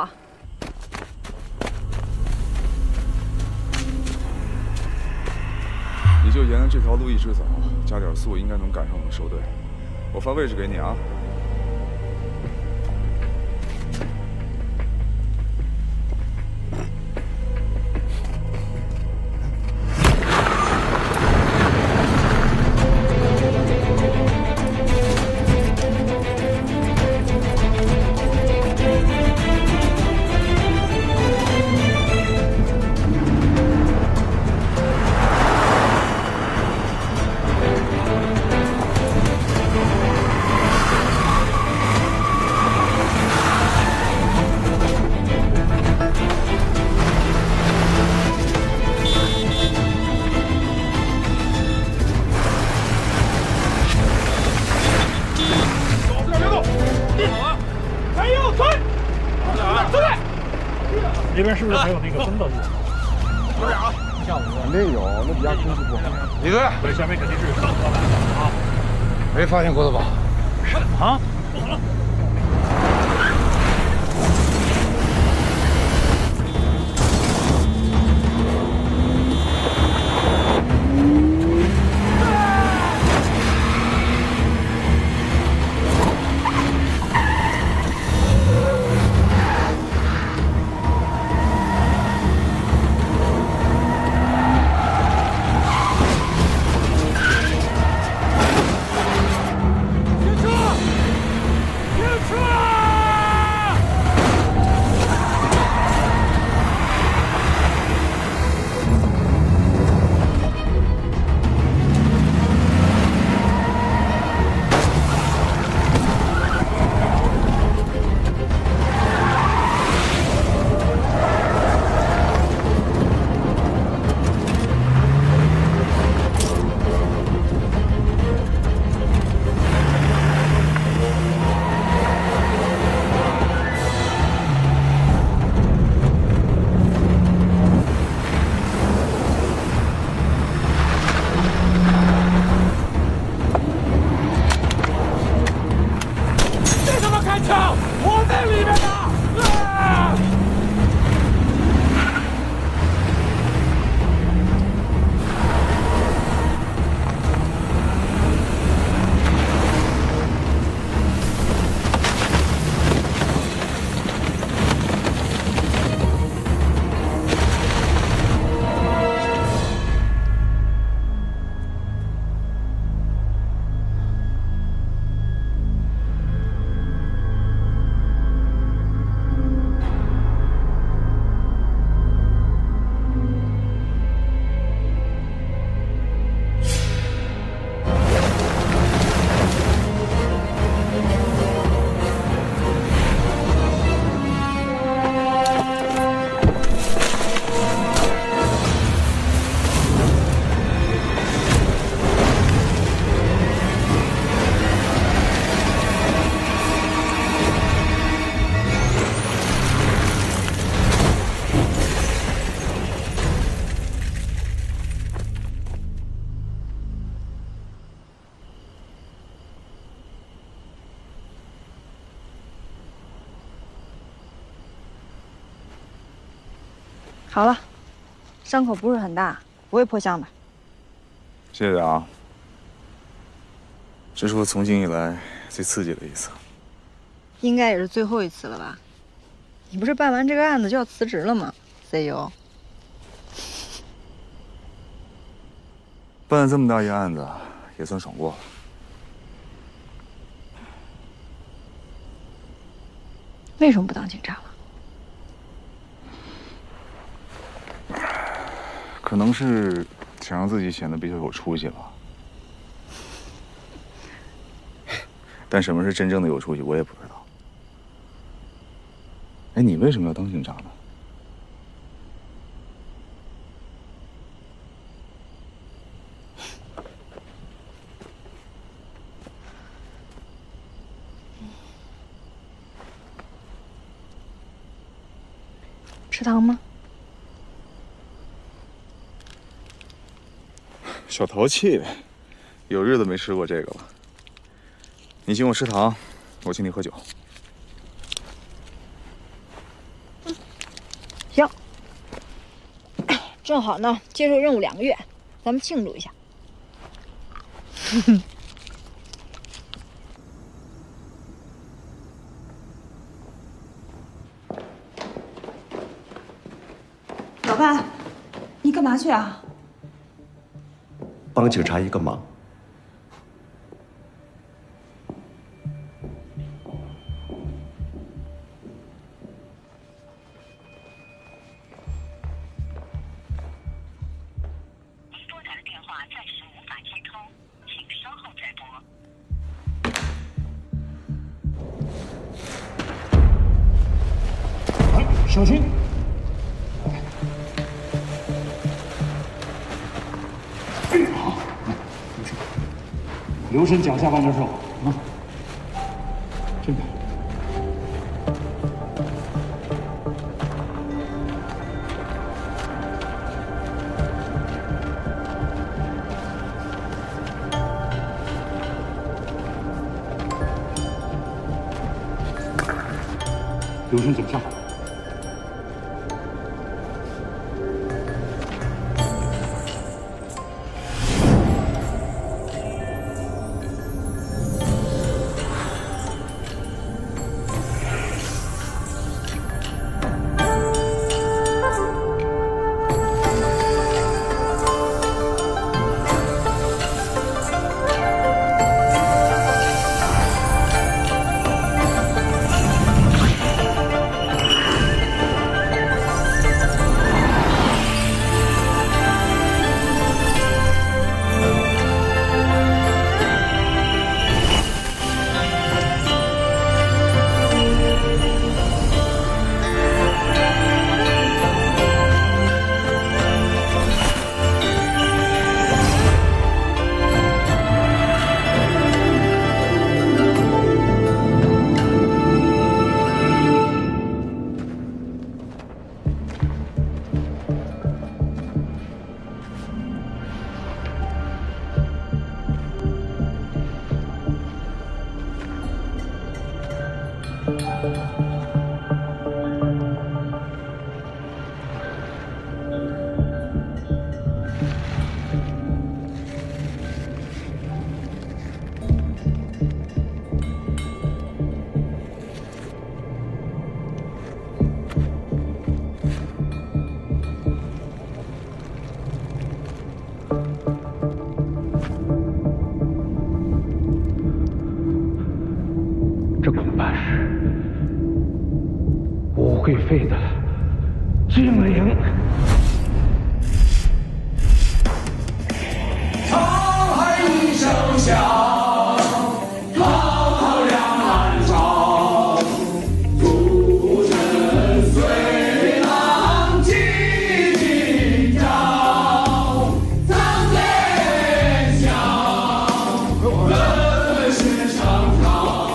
A: 你就沿着这条路一直走，加点速，应该能赶上我们收队。我发位置给你啊。
R: 那边是不是还有那个分道路？
C: 有点啊，
R: 下午
C: 肯定有，那底下空气不好。李队，
R: 对，下面肯定是有上河来的啊。
C: 没发现郭德宝。
R: 什么？不好了！
Q: 好了，伤口不是很大，不会破相的。
A: 谢谢啊，这是我从警以来最刺激的一次。
Q: 应该也是最后一次了吧？你不是办完这个案子就要辞职了吗 ？CEO。
A: 办了这么大一个案子，也算爽过了。
Q: 为什么不当警察了？
A: 可能是想让自己显得比较有出息吧。但什么是真正的有出息，我也不知道。哎，你为什么要当警察呢？
Q: 吃糖吗？
A: 小淘气，有日子没吃过这个了。你请我吃糖，我请你喝酒。
Q: 正好呢，接受任务2个月，咱们庆祝一下。
M: 老伴，你干嘛去啊？
T: 帮警察一个忙。
N: 小心！好，留神脚下半截手啊！这个。留神脚下。
C: 这恐怕是武会废的精灵。沧海一声响，浩浩两岸潮。诸神随浪急急叫，苍天响，奔驰长潮。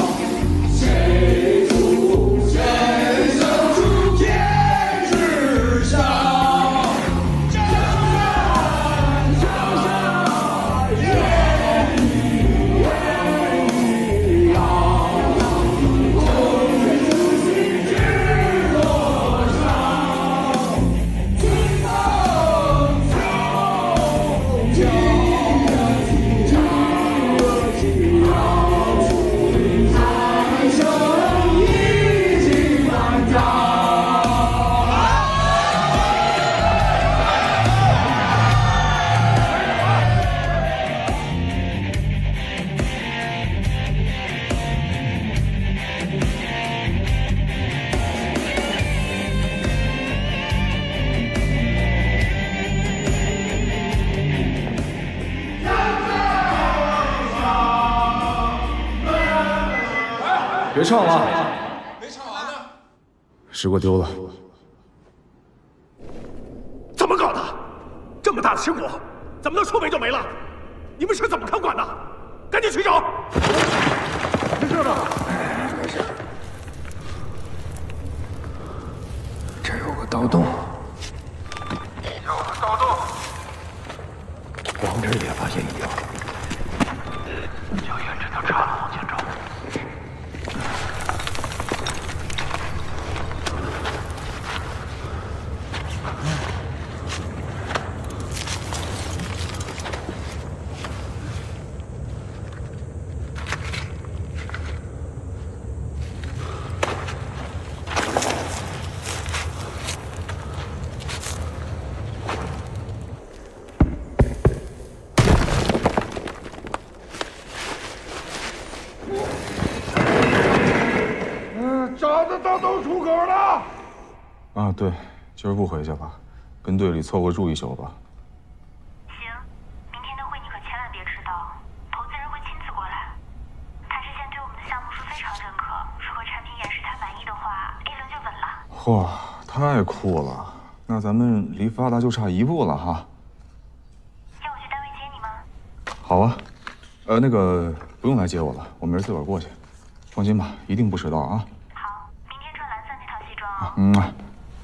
A: 别唱了，没唱完呢。石果丢了，
I: 怎么搞的？这么大的石果，怎么能说没就没了？你们是怎么看管的？赶紧去找！没事吧？
C: 没事。这有个盗洞，往这儿也发现一样。将沿这条岔路往前找。
I: 这
C: 到都出口了。
A: 啊，对，今儿不回去了，跟队里凑合住一宿吧。
D: 行，明天的会你可千万别迟到，投资人会亲自过来。他之前对我们的项目是非常认可，如果产品演示他满意的话 ，A 轮就稳了。
A: 嚯，太酷了！那咱们离发达就差一步了哈。
D: 要我去单位接你吗？
A: 好啊，那个不用来接我了，我明儿自个儿过去。放心吧，一定不迟到啊。
D: 好，明天穿蓝色那套西装哦。
A: 嗯。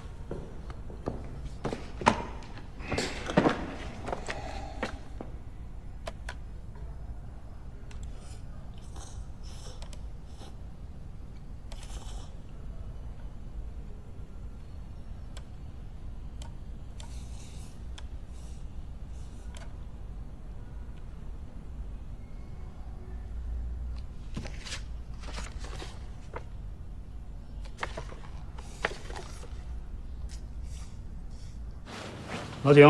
R: 老景，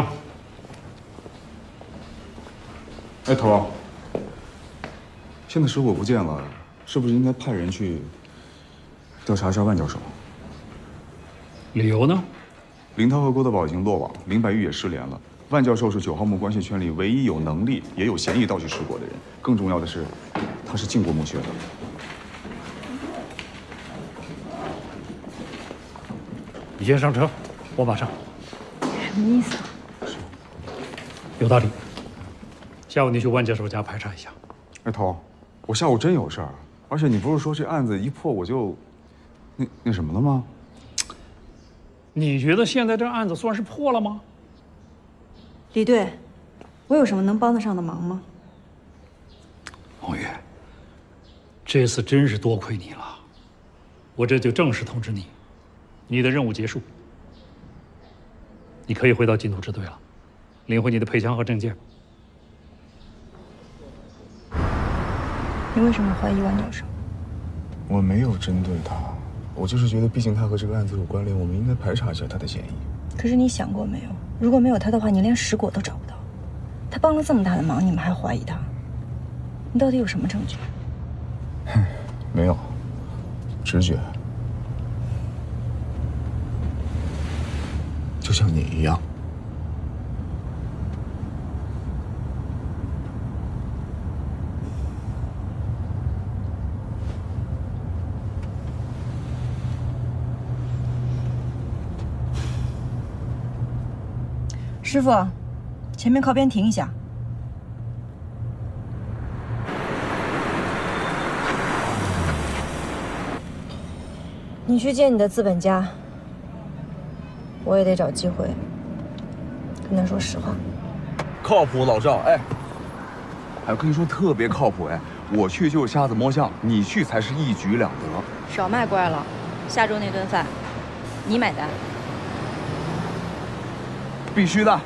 A: 哎，头，现在水果不见了，是不是应该派人去调查一下万教授？
R: 理由呢？
A: 林涛和郭德宝已经落网，林白玉也失联了。万教授是9号墓关系圈里唯一有能力也有嫌疑盗取水果的人。更重要的是，他是进过墓穴的。
R: 你先上车，我马上。
Q: 什么意思啊？
R: 有道理。下午你去万教授家排查一下。
A: 哎，头，我下午真有事儿，而且你不是说这案子一破我就那什么了吗？
R: 你觉得现在这案子算是破了吗？
J: 李队，我有什么能帮得上的忙吗？
R: 红玉，这次真是多亏你了，我这就正式通知你，你的任务结束，你可以回到禁毒支队了，领回你的配枪和证件。
Q: 你为什么怀疑万教授？
A: 我没有针对他，我就是觉得，毕竟他和这个案子有关联，我们应该排查一下他的嫌疑。
Q: 可是你想过没有，如果没有他的话，你连石果都找不到。他帮了这么大的忙，你们还怀疑他？你到底有什么证据？
A: 没有，直觉。就像你一样。
Q: 师傅，前面靠边停一下。你去见你的资本家，我也得找机会跟他说实话。
A: 靠谱，老赵，哎，我跟你说特别靠谱，哎，我去就是瞎子摸象，你去才是一举两得。
Q: 少卖乖了，下周那顿饭你买单。
A: 必须的。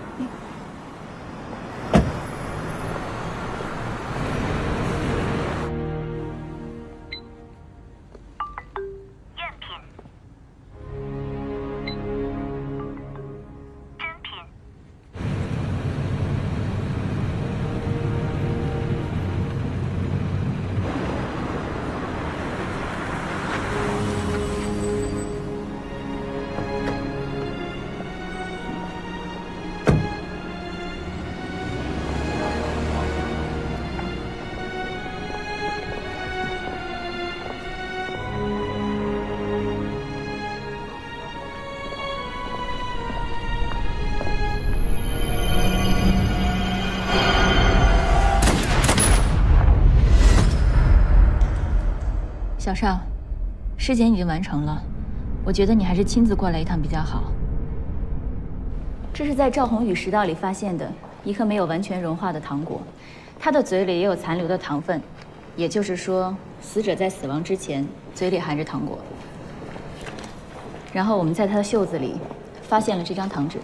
D: 小邵，尸检已经完成了，我觉得你还是亲自过来一趟比较好。这是在赵宏宇食道里发现的一颗没有完全融化的糖果，他的嘴里也有残留的糖分，也就是说，死者在死亡之前嘴里含着糖果。然后我们在他的袖子里发现了这张糖纸。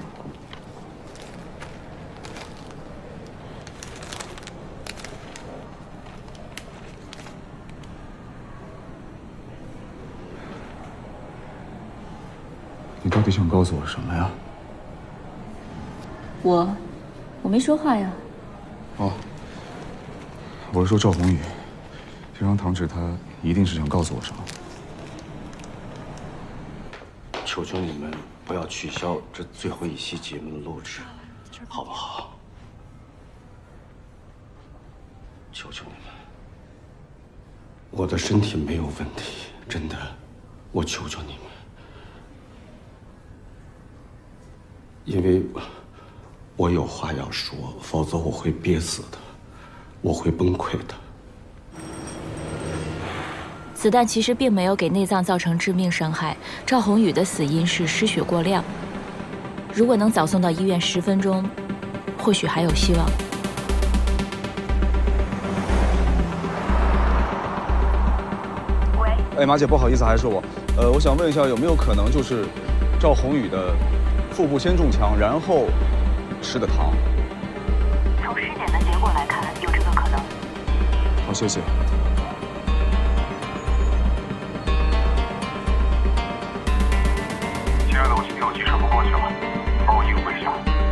A: 你到底想告诉我什么呀？
D: 我没说话呀。
A: 哦，我是说赵宏宇，这张糖纸他一定是想告诉我什么？
T: 求求你们不要取消这最后一期节目的录制，好不好？求求你们，我的身体没有问题，真的，我求求你们，因为我有话要说，否则我会憋死的，我会崩溃的。
D: 子弹其实并没有给内脏造成致命伤害，赵宏宇的死因是失血过量。如果能早送到医院10分钟，或许还有希望。
A: 喂，哎，马姐，不好意思，还是我。我想问一下，有没有可能就是赵宏宇的腹部先中枪，然后吃的糖？
L: 从尸检的结果来看，有这个可能。
A: 好，谢谢。
H: 亲爱的，我今天有急事不过去了，帮我应付一下。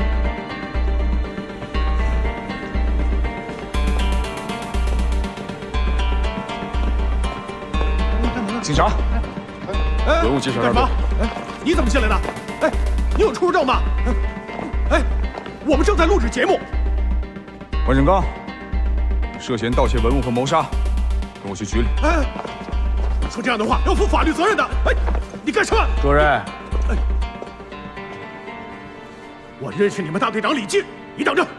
A: 警察，文物介绍
I: 干什么？哎，你怎么进来的？哎，你有出入证吗？哎，我们正在录制节目。
A: 万振刚，涉嫌盗窃文物和谋杀，跟我去局里。
I: 哎，你说这样的话要负法律责任的。哎，你干什么？
E: 主任。
I: 哎，我认识你们大队长李进，你等着。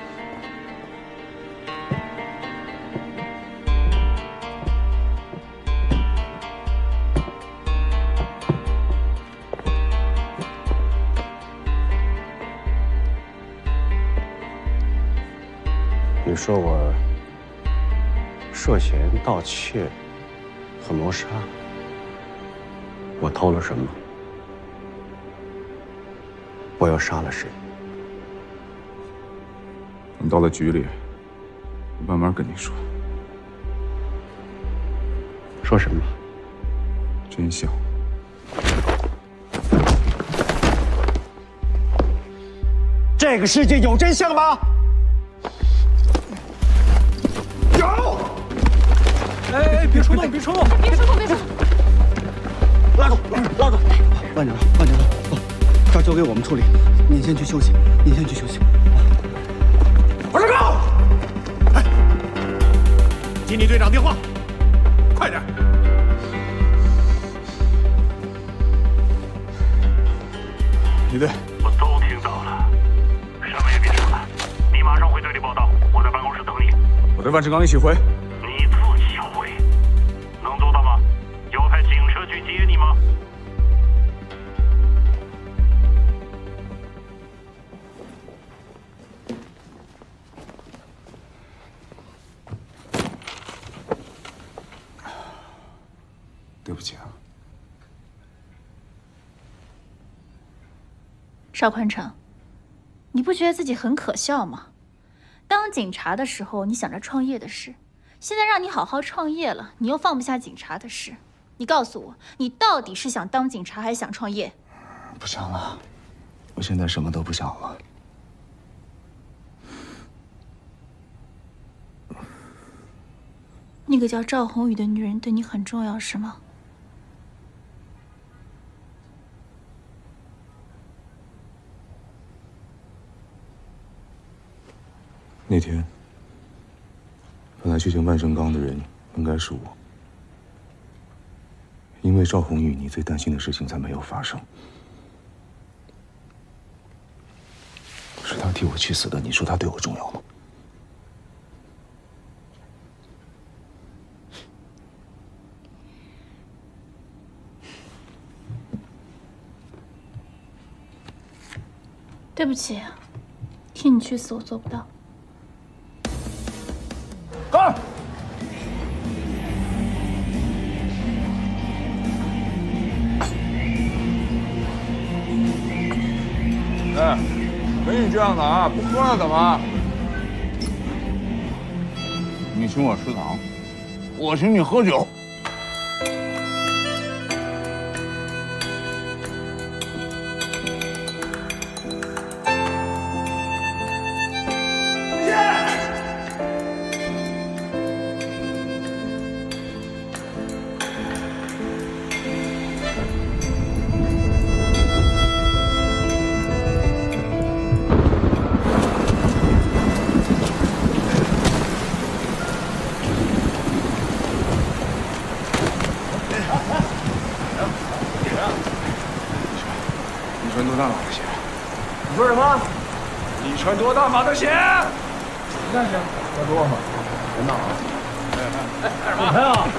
T: 你说我涉嫌盗窃和谋杀，我偷了什么？我又杀了谁？
A: 等到了局里，我慢慢跟你说。
T: 说什么？
A: 真相。
I: 这个世界有真相吗？有！哎，别冲动，别冲动，
Q: 别冲动，别冲动！
I: 拉住，拉住！万警官，不，这儿交给我们处理，您先去休息，您先去休息。王志刚，哎，接你队长电话，快点！
A: 李队，
H: 我都听到了，什么也别说了，你马上回队里报道，我在办公室等你。
A: 我带万志刚一起回。
H: 你自己回，能做到吗？要派警车去接你吗？
A: 对不起啊。
D: 邵宽成，你不觉得自己很可笑吗？当警察的时候，你想着创业的事，现在让你好好创业了，你又放不下警察的事。你告诉我，你到底是想当警察还是想创业？
V: 不想了，我现在什么都不想了。
D: 那个叫赵宏宇的女人对你很重要，是吗？
A: 那天，本来去见万盛刚的人应该是我，因为赵宏宇，你最担心的事情才没有发生。是他替我去死的，你说他对我重要吗？
D: 对不起，替你去死我做不到。
A: 干！哎，没你这样的啊，不喝了怎么？你请我吃糖，我请你喝酒。 大码的鞋？
C: 你说什么？
A: 你穿多大码的鞋？
C: 你看去，要多吗？别闹啊！
A: 哎，干什么？
C: 拍啊！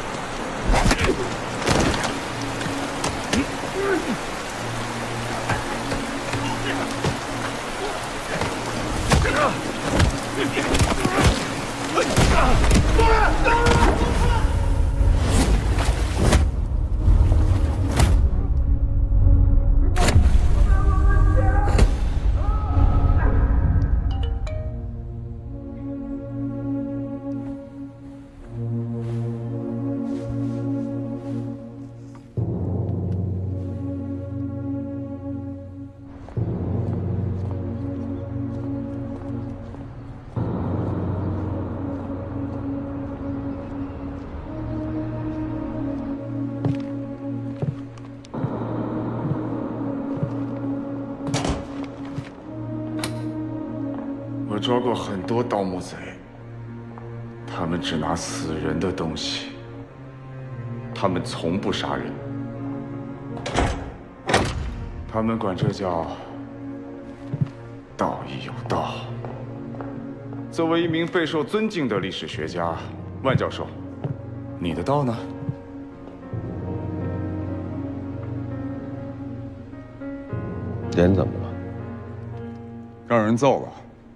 A: 我抓过很多盗墓贼，他们只拿死人的东西，他们从不杀人，他们管这叫道义有道。作为一名备受尊敬的历史学家，万教授，你的道呢？
K: 脸怎么了？
A: 让人揍了。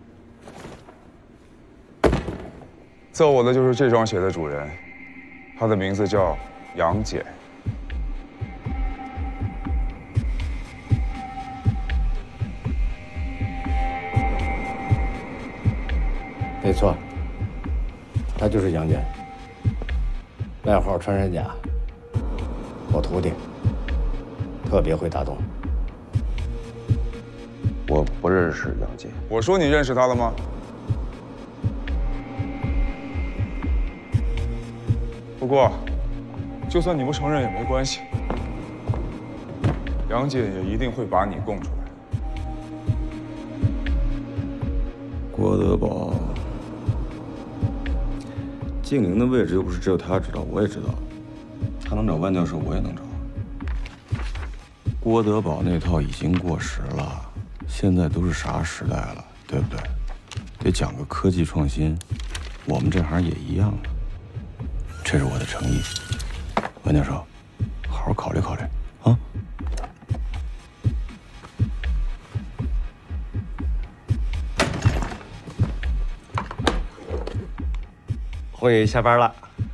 A: 揍我的就是这双鞋的主人，他的名字叫杨戬。
E: 没错，他就是杨戬，外号穿山甲，我徒弟，特别会打洞。
K: 我不认识杨戬。
A: 我说你认识他了吗？不过，就算你不承认也没关系，杨戬也一定会把你供出来。
V: 郭德宝，静灵的位置又不是只有他知道，我也知道。他能找万教授，我也能找。郭德宝那套已经过时了，现在都是啥时代了，对不对？得讲个科技创新，我们这行也一样的。这是我的诚意，万教授，好好考虑考虑啊。
K: 红宇下班了。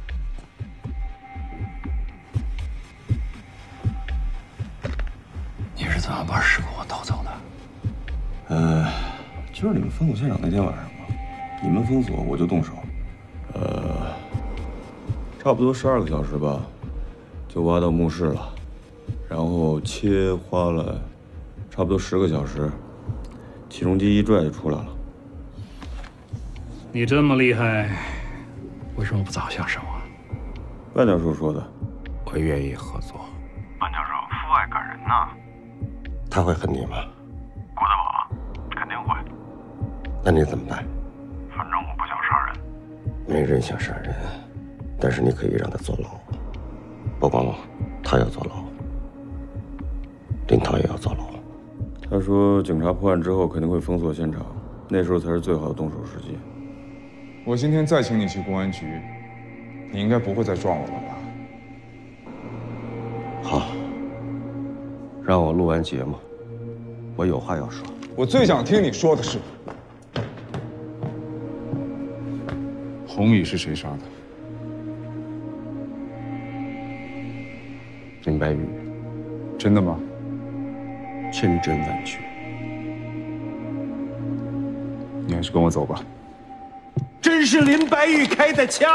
V: 你是怎么把尸跟我偷走的？就是你们封锁现场那天晚上嘛，你们封锁我就动手，差不多12个小时吧，就挖到墓室了，然后切花了差不多10个小时，起重机一拽就出来了。
R: 你这么厉害，为什么不早下手啊？
V: 万教授说的，
K: 我愿意合作。
H: 万教授父爱感人呐。
K: 他会恨你吗？
H: 郭德宝肯定会。
K: 那你怎么办？
H: 反正我不想杀人。
K: 没人想杀人，但是你可以让他坐牢。不光他要坐牢，林涛也要坐牢。
V: 他说警察破案之后肯定会封锁现场，那时候才是最好的动手时机。
A: 我今天再请你去公安局，你应该不会再撞我了吧？
K: 好，让我录完节目，我有话要说。
A: 我最想听你说的是，红宇是谁杀的？
K: 林白玉。
A: 真的吗？
K: 千真万确。
A: 你还是跟我走吧。
I: 真是林白玉开的枪！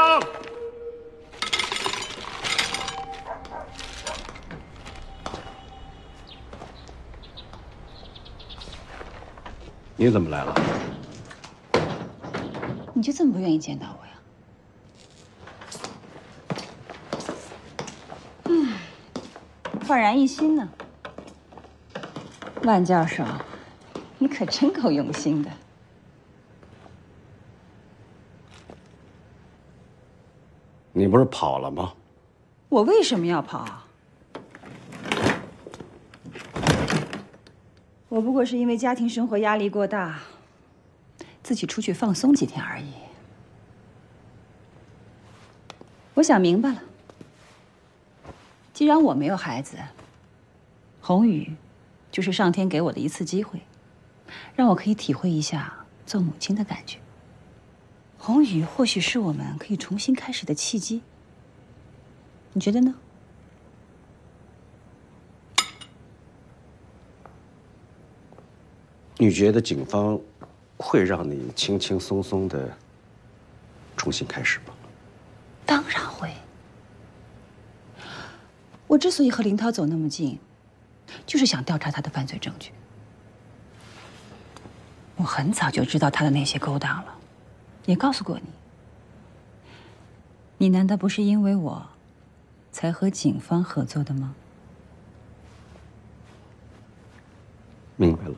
K: 你怎么来了？
F: 你就这么不愿意见到我呀？
M: 焕然一新呢。万教授，你可真够用心的。
K: 你不是跑了吗？
M: 我为什么要跑？我我不过是因为家庭生活压力过大，自己出去放松几天而已。我想明白了，既然我没有孩子，宏宇就是上天给我的一次机会，让我可以体会一下做母亲的感觉。宏宇或许是我们可以重新开始的契机，你觉得呢？
T: 你觉得警方会让你轻轻松松的重新开始吗？
M: 当然会。我之所以和林涛走那么近，就是想调查他的犯罪证据。我很早就知道他的那些勾当了，也告诉过你。你难道不是因为我，才和警方合作的吗？
T: 明白了。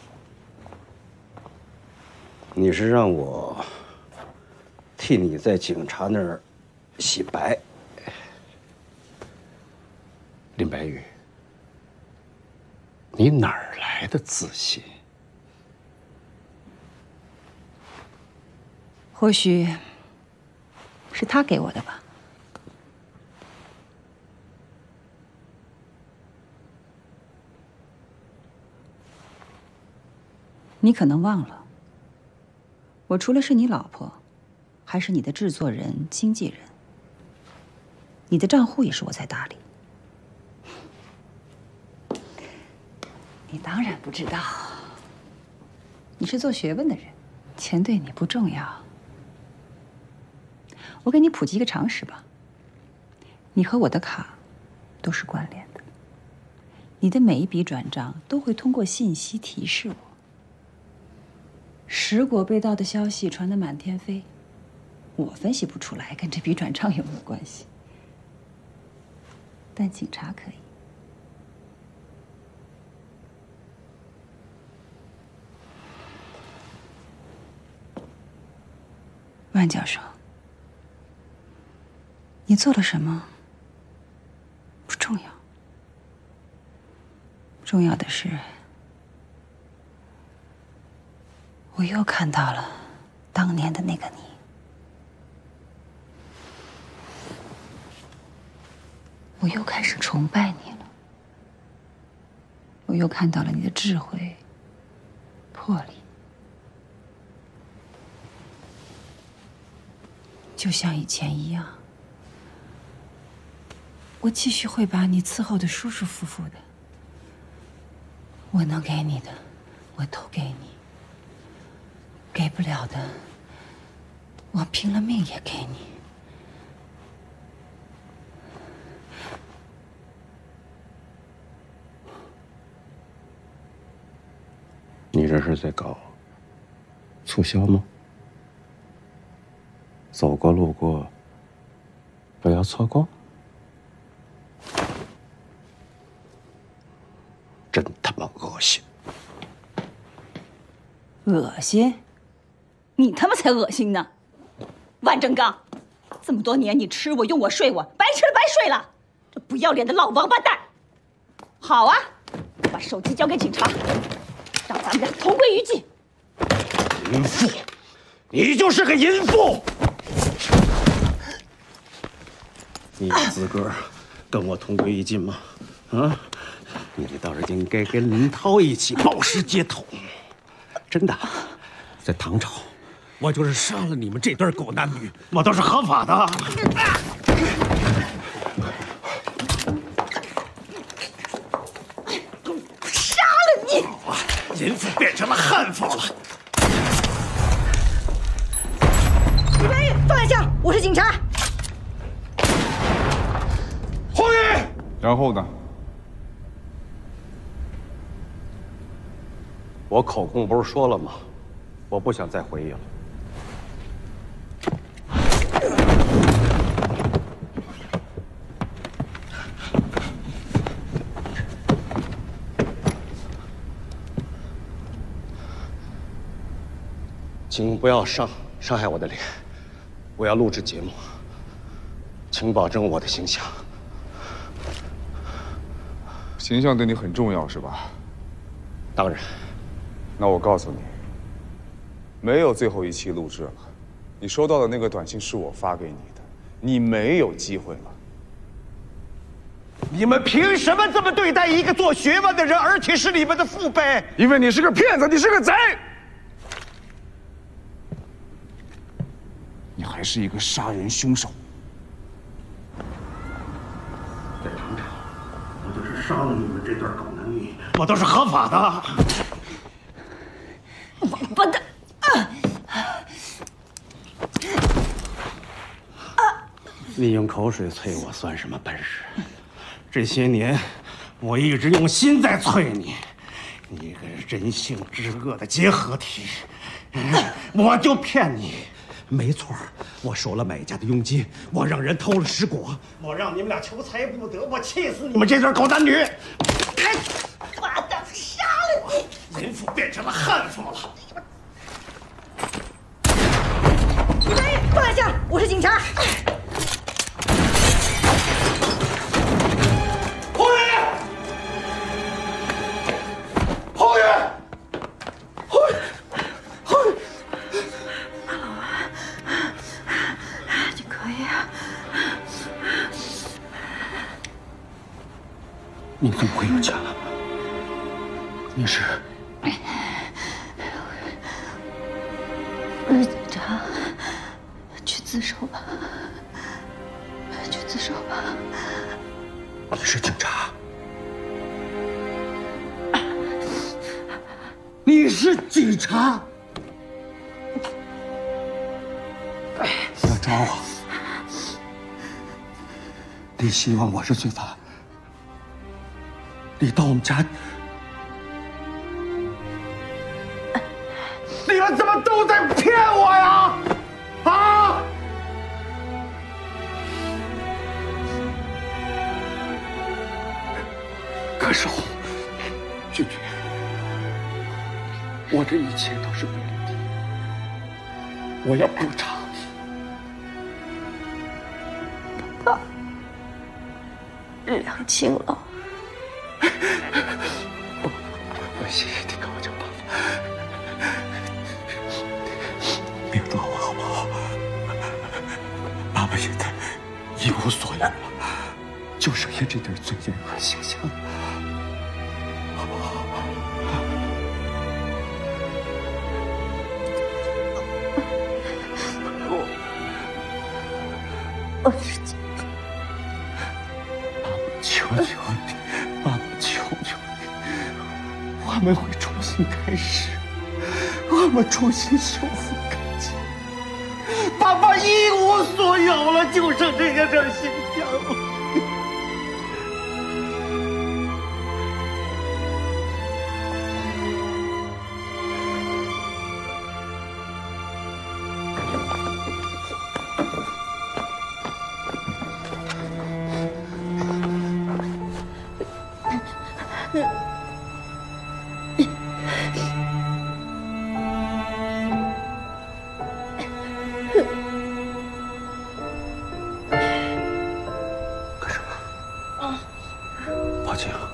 T: 你是让我替你在警察那儿洗白，林白玉，你哪儿来的自信？
M: 或许是他给我的吧。你可能忘了。我除了是你老婆，还是你的制作人、经纪人。你的账户也是我在打理。你当然不知道，你是做学问的人，钱对你不重要。我给你普及一个常识吧，你和我的卡都是关联的，你的每一笔转账都会通过信息提示我。石果被盗的消息传得满天飞，我分析不出来跟这笔转账有没有关系，但警察可以。万教授，你做了什么不重要，重要的是，我又看到了当年的那个你。我又开始崇拜你了。我又看到了你的智慧、魄力。就像以前一样，我继续会把你伺候得舒舒服服的。我能给你的，我都给你。给不了的，我拼了命也给你。
T: 你这是在搞促销吗？走过路过，不要错过。真他妈恶心！
M: 恶心？你他妈才恶心呢！万正刚，这么多年你吃我、用我、睡我，白吃了白睡了，这不要脸的老王八蛋！好啊，把手机交给警察，让咱们俩同归于尽。
T: 淫妇，你就是个淫妇！你有资格跟我同归于尽吗？啊，你倒是应该跟林涛一起暴尸街头。真的，在唐朝，我就是杀了你们这对狗男女，我都是合法的。
M: 杀了你！
T: 淫妇变成了悍妇了。
Q: 李白玉，放下枪，我是警察。
A: 宏宇，然后呢？
T: 我口供不是说了吗？我不想再回忆了。请不要伤害我的脸，我要录制节目，请保证我的形象。
A: 形象对你很重要是吧？
T: 当然。
A: 那我告诉你，没有最后一期录制了。你收到的那个短信是我发给你的，你没有机会了。
I: 你们凭什么这么对待一个做学问的人，而且是你们的父辈？
A: 因为你是个骗子，你是个贼，你还是一个杀人凶手。
I: 在厂长，我就是杀了你们这对狗男女，我都是合法的。
J: 王八蛋！
I: 你用口水催我算什么本事？这些年，我一直用心在催你。你个人性之恶的结合体，我就骗你。没错，我收了买家的佣金，我让人偷了石果，我让你们俩求财不得，我气死你们这对狗男女！
J: 我等杀了
I: 你！淫妇变成了悍妇了。
J: 喂，放下！我是警察。
I: 后员，后员，后员，后员。
J: 你可以啊。
I: 你怎么会有枪？你是？
J: 我是警察。去自首吧，去自首吧。
I: 你是警察？你是警察？你要抓我？你希望我是罪犯？你到我们家，你们怎么都在骗我呀？啊！可是君君，我这一切都是为了你，我要补偿你。
J: 爸，日良亲了。
I: 我谢谢你跟我讲爸爸，别打我好不好？爸爸现在一无所有了，就剩下这点尊严和形象，好不好？
J: 我是警察。
I: 爸爸，求求你，爸爸，求求你，我们会重新开始，我们重新修复感情。爸爸一无所有了，就剩这个点形象了。抱歉啊。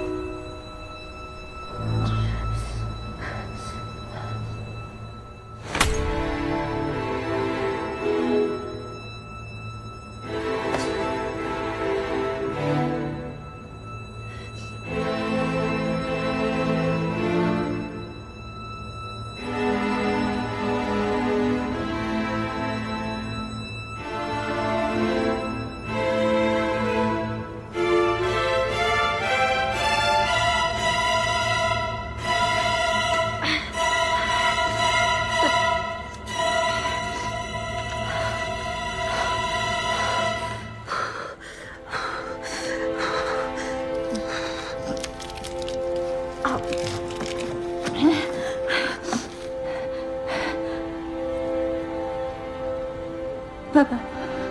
J: 爸爸，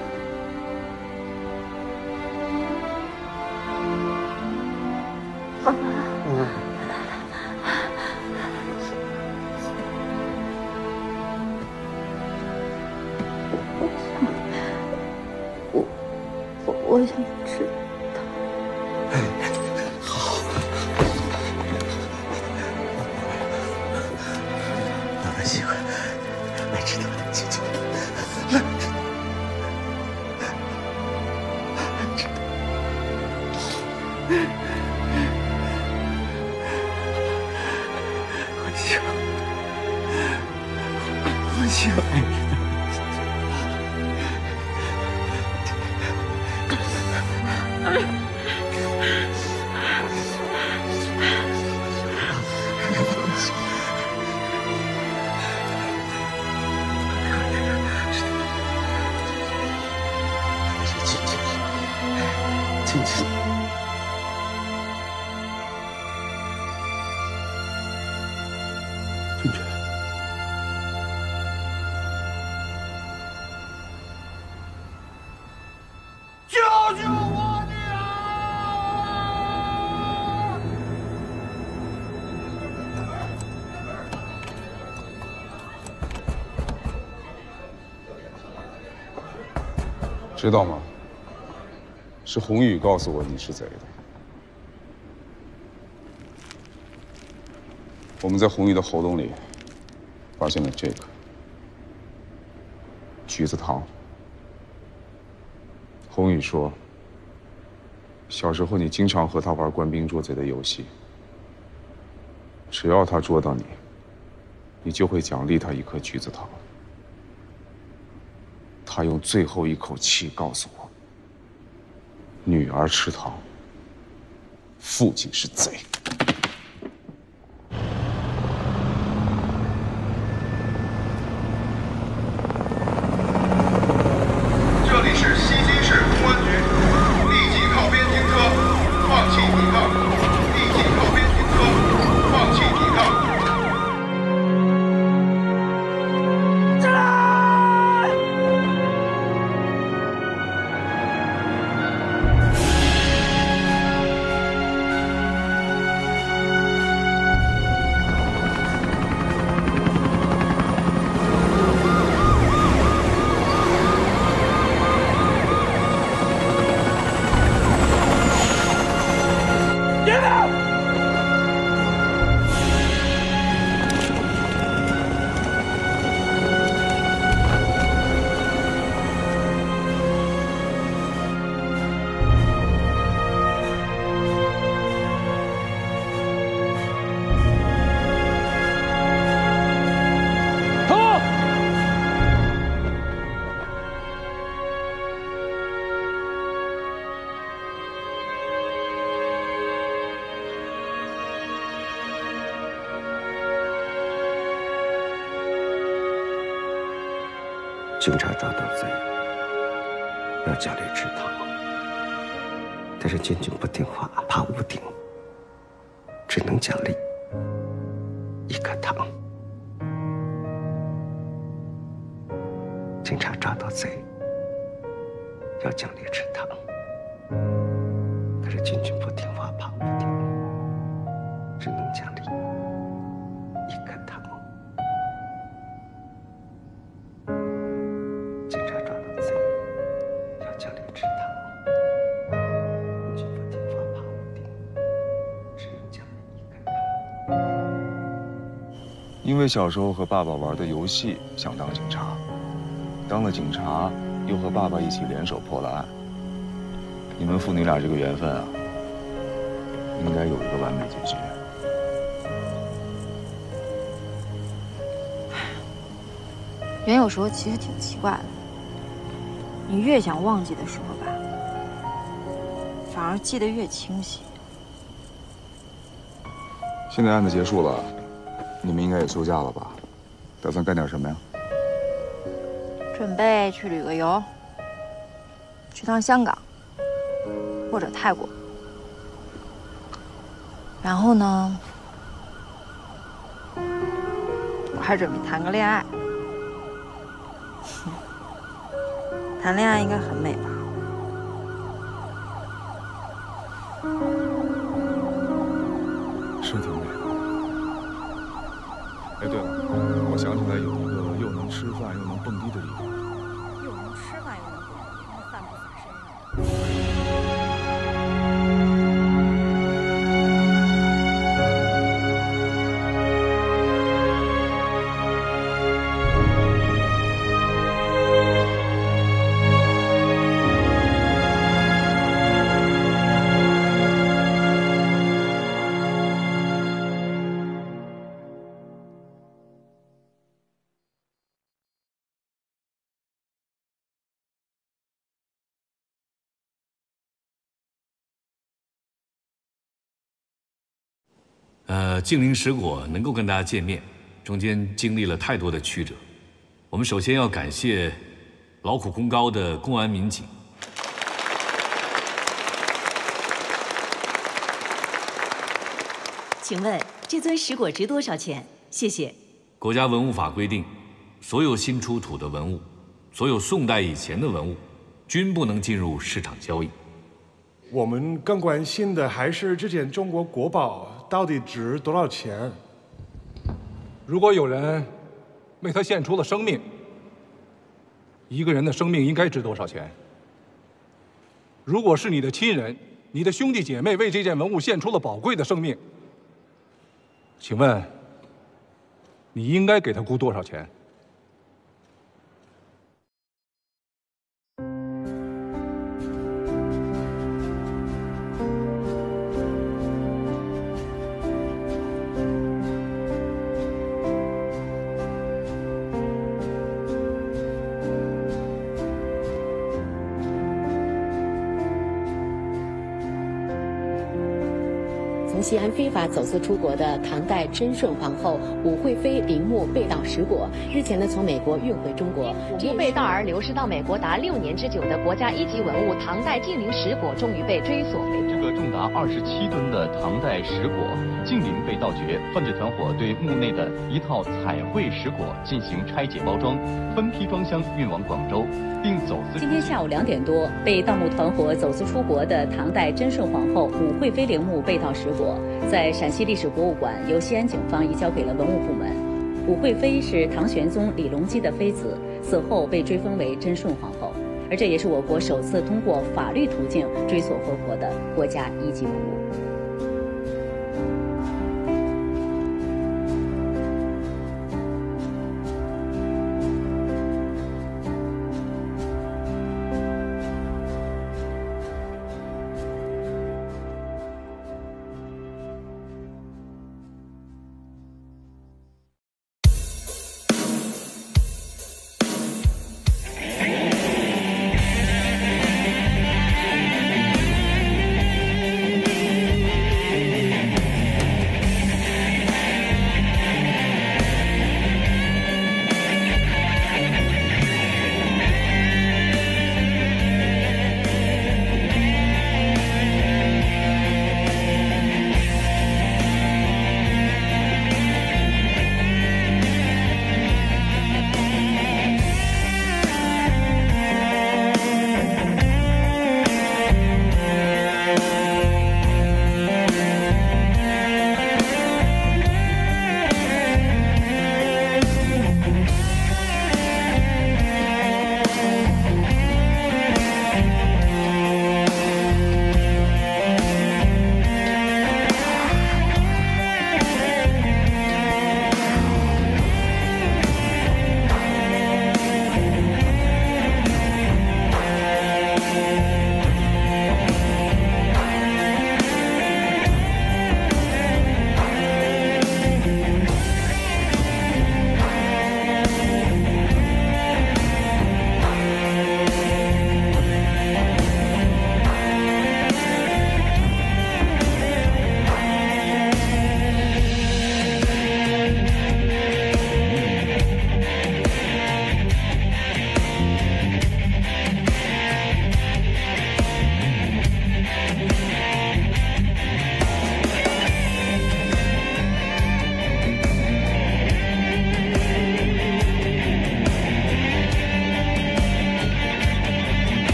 J: 爸爸，我想知道。
I: 好，
B: 进去。
T: 进去。
C: 救救我女儿！
A: 知道吗？是宏宇告诉我你是贼的。我们在宏宇的喉咙里发现了这个橘子糖。宏宇说，小时候你经常和他玩官兵捉贼的游戏，只要他捉到你，你就会奖励他一颗橘子糖。他用最后一口气告诉我，女儿吃糖，父亲是贼。
O: 这里是西京市公安局，立即靠边停车，放弃抵抗。立即靠边停车，放弃抵抗。
K: 警察抓到贼，要家里吃糖，但是君君不听话，怕屋顶，只能奖励一颗糖。警察抓到贼，要奖励吃糖，可是君君不听话，怕屋顶，只能奖励一颗糖。警察抓到贼，要奖励吃糖，君君不听话，怕屋顶，只能奖励一颗糖。
A: 因为小时候和爸爸玩的游戏，想当警察，当了警察，又和爸爸一起联手破了案。你们父女俩这个缘分啊，应该有一个完美结局。
Q: 人有时候其实挺奇怪的，你越想忘记的时候吧，反而记得越清晰。
A: 现在案子结束了，你们应该也休假了吧？打算干点什么呀？
Q: 准备去旅个游，去趟香港或者泰国，然后呢，我还准备谈个恋爱。谈恋爱应该很美吧？
A: 是挺美的。哎，对了，我想起来有一个又能吃饭又能蹦迪的地方。
Q: 又能吃饭又能蹦迪，那饭不洒身上。
S: 净灵石果能够跟大家见面，中间经历了太多的曲折。我们首先要感谢劳苦功高的公安民警，
P: 请问这尊石椁值多少钱？谢谢。
S: 国家文物法规定，所有新出土的文物，所有宋代以前的文物，均不能进入市场交易。
U: 我们更关心的还是这件中国国宝到底值多少钱。
W: 如果有人为它献出了生命，一个人的生命应该值多少钱？如果是你的亲人、你的兄弟姐妹为这件文物献出了宝贵的生命，请问你应该给他估多少钱？
X: 从西安非法走私出国的唐代贞顺皇后武惠妃陵墓被盗石椁，日前从美国运回中国。
Y: 无被盗而流失到美国达6年之久的国家1级文物唐代晋陵石椁，终于被追索回国。
Z: 这个重达27吨的唐代石椁晋陵被盗掘，犯罪团伙对墓内的一套彩绘石椁进行拆解包装，分批装箱运往广州，并走私。
M: 今天下午2点多，被盗墓团伙走私出国的唐代贞顺皇后武惠妃陵墓被盗石椁，在陕西历史博物馆由西安警方移交给了文物部门。武惠妃是唐玄宗李隆基的妃子，死后被追封为贞顺皇后，而这也是我国首次通过法律途径追索回国的国家1级文物。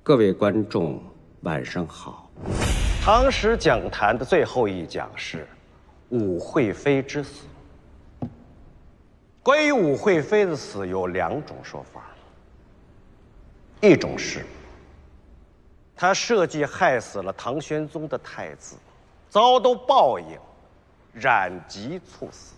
I: 各位观众，晚上好。唐史讲坛的最后一讲是武惠妃之死。关于武惠妃的死有2种说法，一种是她设计害死了唐玄宗的太子，遭到报应，染疾猝死；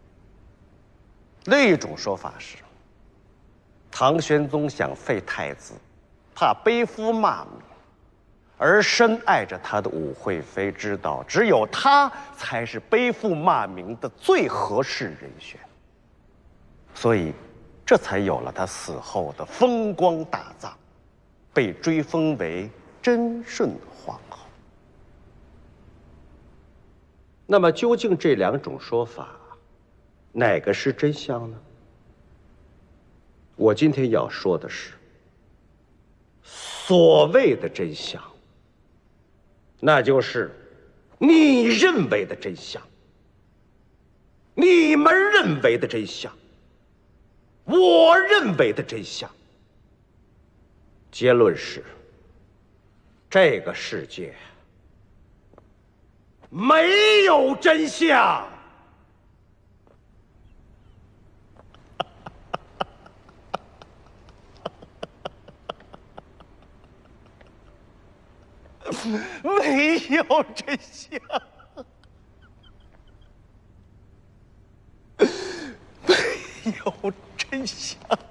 I: 另一种说法是唐玄宗想废太子，怕背负骂名，而深爱着他的武惠妃知道，只有他才是背负骂名的最合适人选，所以这才有了他死后的风光大葬，被追封为贞顺皇后。那么，究竟这2种说法，哪个是真相呢？我今天要说的是，所谓的真相，那就是你认为的真相，你们认为的真相，我认为的真相。结论是，这个世界没有真相。没有真相，没有真相。